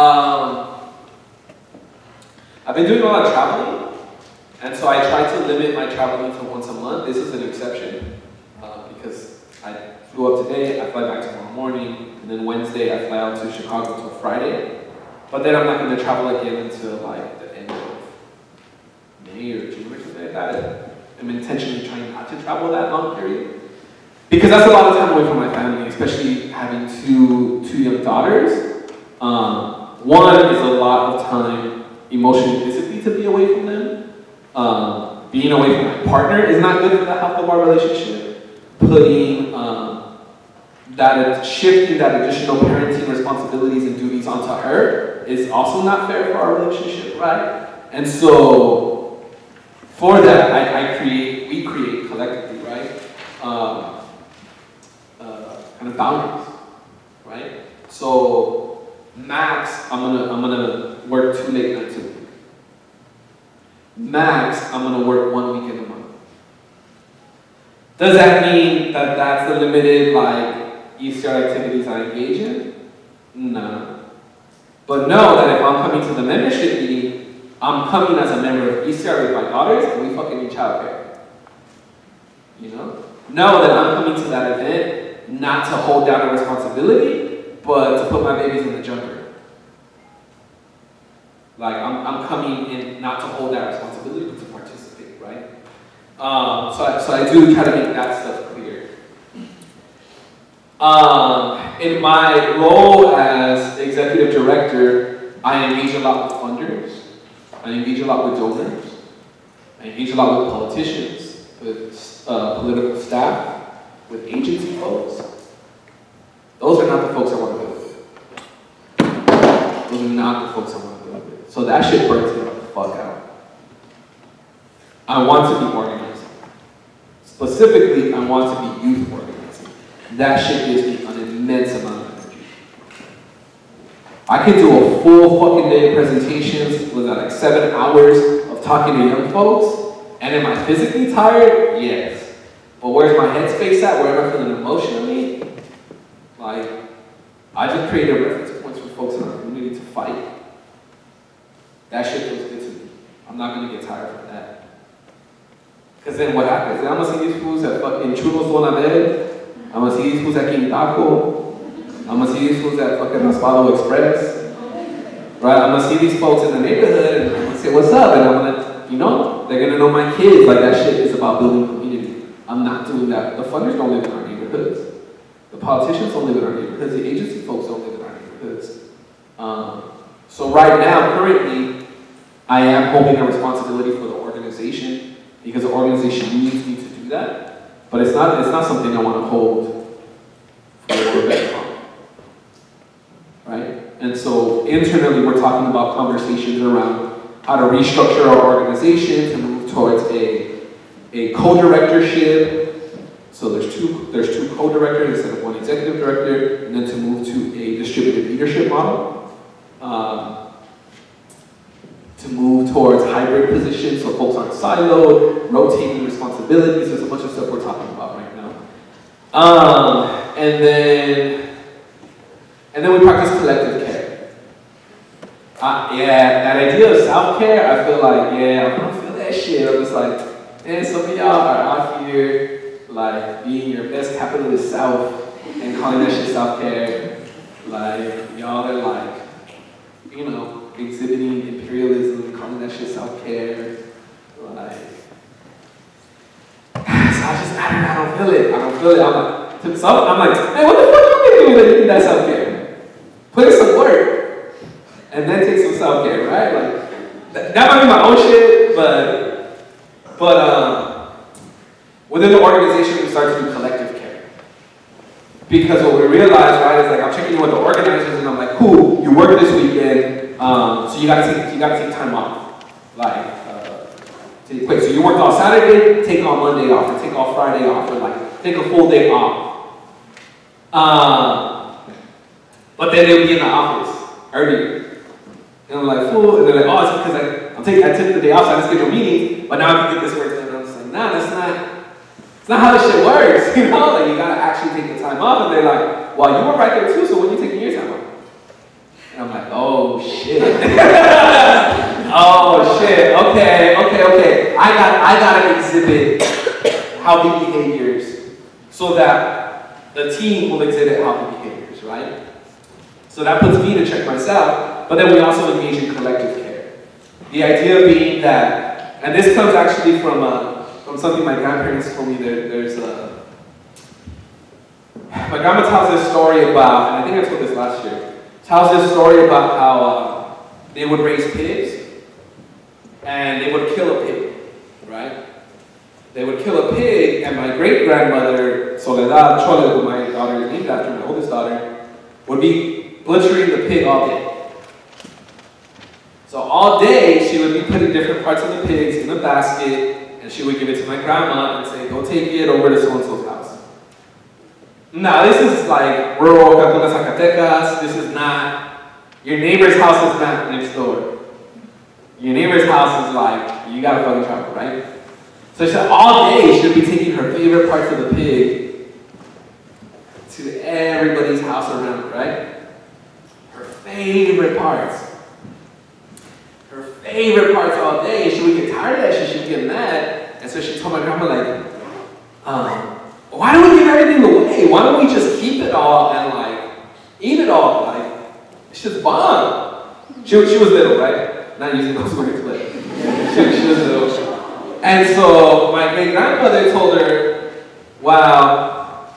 I've been doing a lot of traveling, and so I try to limit my traveling to once a month. This is an exception because I flew up today, I fly back tomorrow morning, and then Wednesday I fly out to Chicago until Friday. But then I'm not going to travel again until like the end of May or June or something like that. I'm intentionally trying not to travel that long period. Because that's a lot of time away from my family, especially having two young daughters. One is a lot of time emotionally and physically to be away from them. Being away from my partner is not good for the health of our relationship. Putting shifting that additional parenting responsibilities and duties onto her is also not fair for our relationship, right? And so, for that, we create collectively, right? Kind of boundaries, right? So, max, I'm gonna work 2 late nights a week. Max, I'm gonna work 1 weekend a month. Does that mean that that's the limited, like, ECR activities I engage in? No. But know that if I'm coming to the membership meeting, I'm coming as a member of ECR with my daughters, and we fucking need childcare. You know? Know that I'm coming to that event not to hold down a responsibility, but to put my babies in the jumper. Like, I'm coming in not to hold that responsibility, but to participate, right? So I do try to make that stuff clear. In my role as executive director, I engage a lot with funders. I engage a lot with donors. I engage a lot with politicians, with political staff, with agency folks. Those are not the folks I want to build with. Those are not the folks I want to build with. So that shit burns me the fuck out. I want to be organizing. Specifically, I want to be youth organizing. That shit gives me an immense amount of energy. I can do a full fucking day of presentations with like 7 hours of talking to young folks, and am I physically tired? Yes. But where's my headspace at? Where am I feeling emotionally? Like, I just created reference points for folks in our community to fight. That shit feels good to me. I'm not gonna get tired from that. Because then what happens? Then I'm gonna see these fools at fucking Churros Dona Verde. I'm gonna see these fools at King Taco. I'm gonna see these fools at fucking Raspado Express. Right? I'm gonna see these folks in the neighborhood and I'm gonna say, what's up? And I'm gonna, you know, they're gonna know my kids. Like, that shit is about building community. I'm not doing that. The funders don't live in our neighborhoods. The politicians don't live in our neighborhoods. The agency folks don't live in our neighborhoods. So right now, currently, I am holding a responsibility for the organization because the organization needs me to do that. But it's not something I want to hold for very long. Right? And so internally, we're talking about conversations around how to restructure our organization to move towards a co-directorship. So there's two co-directors instead of one executive director, and then to move to a distributed leadership model. To move towards hybrid positions so folks aren't siloed, rotating responsibilities. There's a bunch of stuff we're talking about right now. And then we practice collective care. Yeah, that idea of self-care, I feel like, yeah, I don't feel that shit. I'm just like, man, some of y'all are out here like being your best capitalist self and calling that shit self-care. Like, y'all are like, you know, exhibiting imperialism, calling that shit self-care. Like, so I don't feel it. I don't feel it. I'm like, hey, what the fuck you doing that you need that self-care? Put in some work, and then take some self-care, right? Like, that might be my own shit, but within the organization, we start to do collective care. Because what we realize, right, is like, I'm checking in with the organizers, and I'm like, cool, you work this weekend, so you gotta take time off. Like, so you worked all Saturday, take all Monday off, or take all Friday off, or like, take a full day off. But then they'll be in the office earlier. And I'm like, fool, and they're like, oh, it's because I took the day off, so I didn't schedule meetings, but now I can get this work done. And I'm just like, nah, that's not how this shit works, you know? Like, you gotta actually take the time off, and they're like, well, you were right there too, so when are you taking your time off? And I'm like, oh shit. Oh shit, okay. I gotta exhibit healthy behaviors so that the team will exhibit healthy behaviors, right? So that puts me to check myself, but then we also engage in collective care. The idea being that, and this comes actually from something my grandparents told me. My grandma tells this story about, and I think I told this last year, tells this story about how they would raise pigs, and they would kill a pig, right? They would kill a pig, and my great-grandmother, Soledad Chole, who my daughter is named after, my oldest daughter, would be butchering the pig all day. So all day, she would be putting different parts of the pigs in a basket, and she would give it to my grandma and say, go take it over to so-and-so's house. Now, this is like rural Capuna, Zacatecas. This is not, your neighbor's house is not next door. Your neighbor's house is like, you gotta fucking travel, right? So she said all day she would be taking her favorite parts of the pig to everybody's house around, right? Her favorite parts. Her favorite parts all day. She would get tired of that shit, she would get mad. And so she told my grandma, like, why do we give everything away? Why don't we just keep it all and like eat it all? Like, it's just bomb. She was little, right? Not using those words, but she was little. And so my great grandmother told her, wow,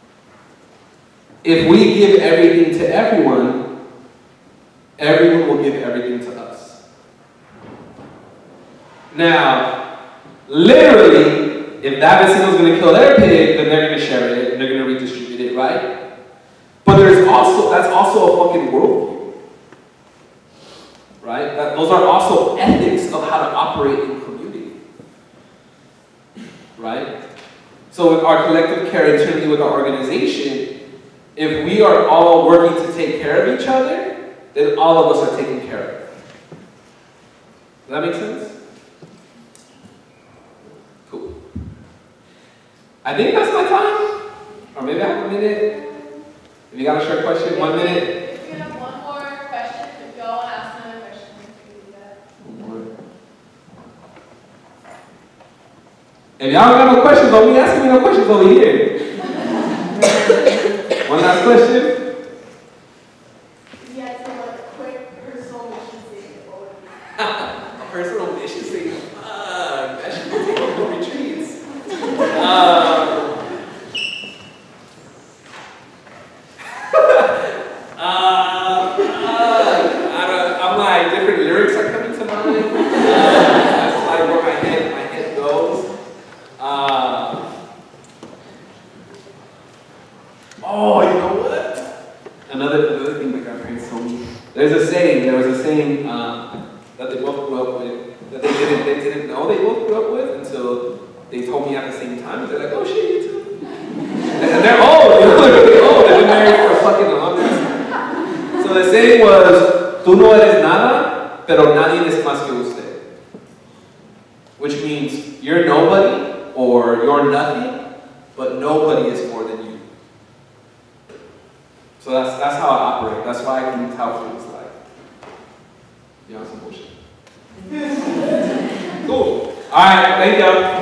if we give everything to everyone, everyone will give everything to us. Now, literally, if that vecino's going to kill their pig, then they're going to share it, and they're going to redistribute it, right? But that's also a fucking worldview, right? Those are also ethics of how to operate in community, right? So with our collective care internally with our organization, if we are all working to take care of each other, then all of us are taken care of. Does that make sense? Cool. I think that's my time. Or maybe I have a minute. If you got a short question, 1 minute. If you have one more question, if y'all want to ask another question, we can do that. If y'all don't have no questions, don't be asking me no questions over here. One last question. If you had to like a quick personal mission statement, what would it be? A personal mission statement. That should be taking on retreats. I'm like, different lyrics are coming to mind. That's like where my head goes. Oh, you know what? Another thing my grandparents told me. There was a saying that they both grew up with, that they didn't know they both grew up with until they told me at the same time. They're like, oh shit, you too. And they're old, you know, they're really old. They've been married for a fucking long time. So the saying was, tú no eres nada, pero nadie es más que usted. Which means you're nobody or you're nothing, but nobody is more than you. So that's how I operate. That's why I can tell things like, you know, some bullshit. Cool. All right, thank you.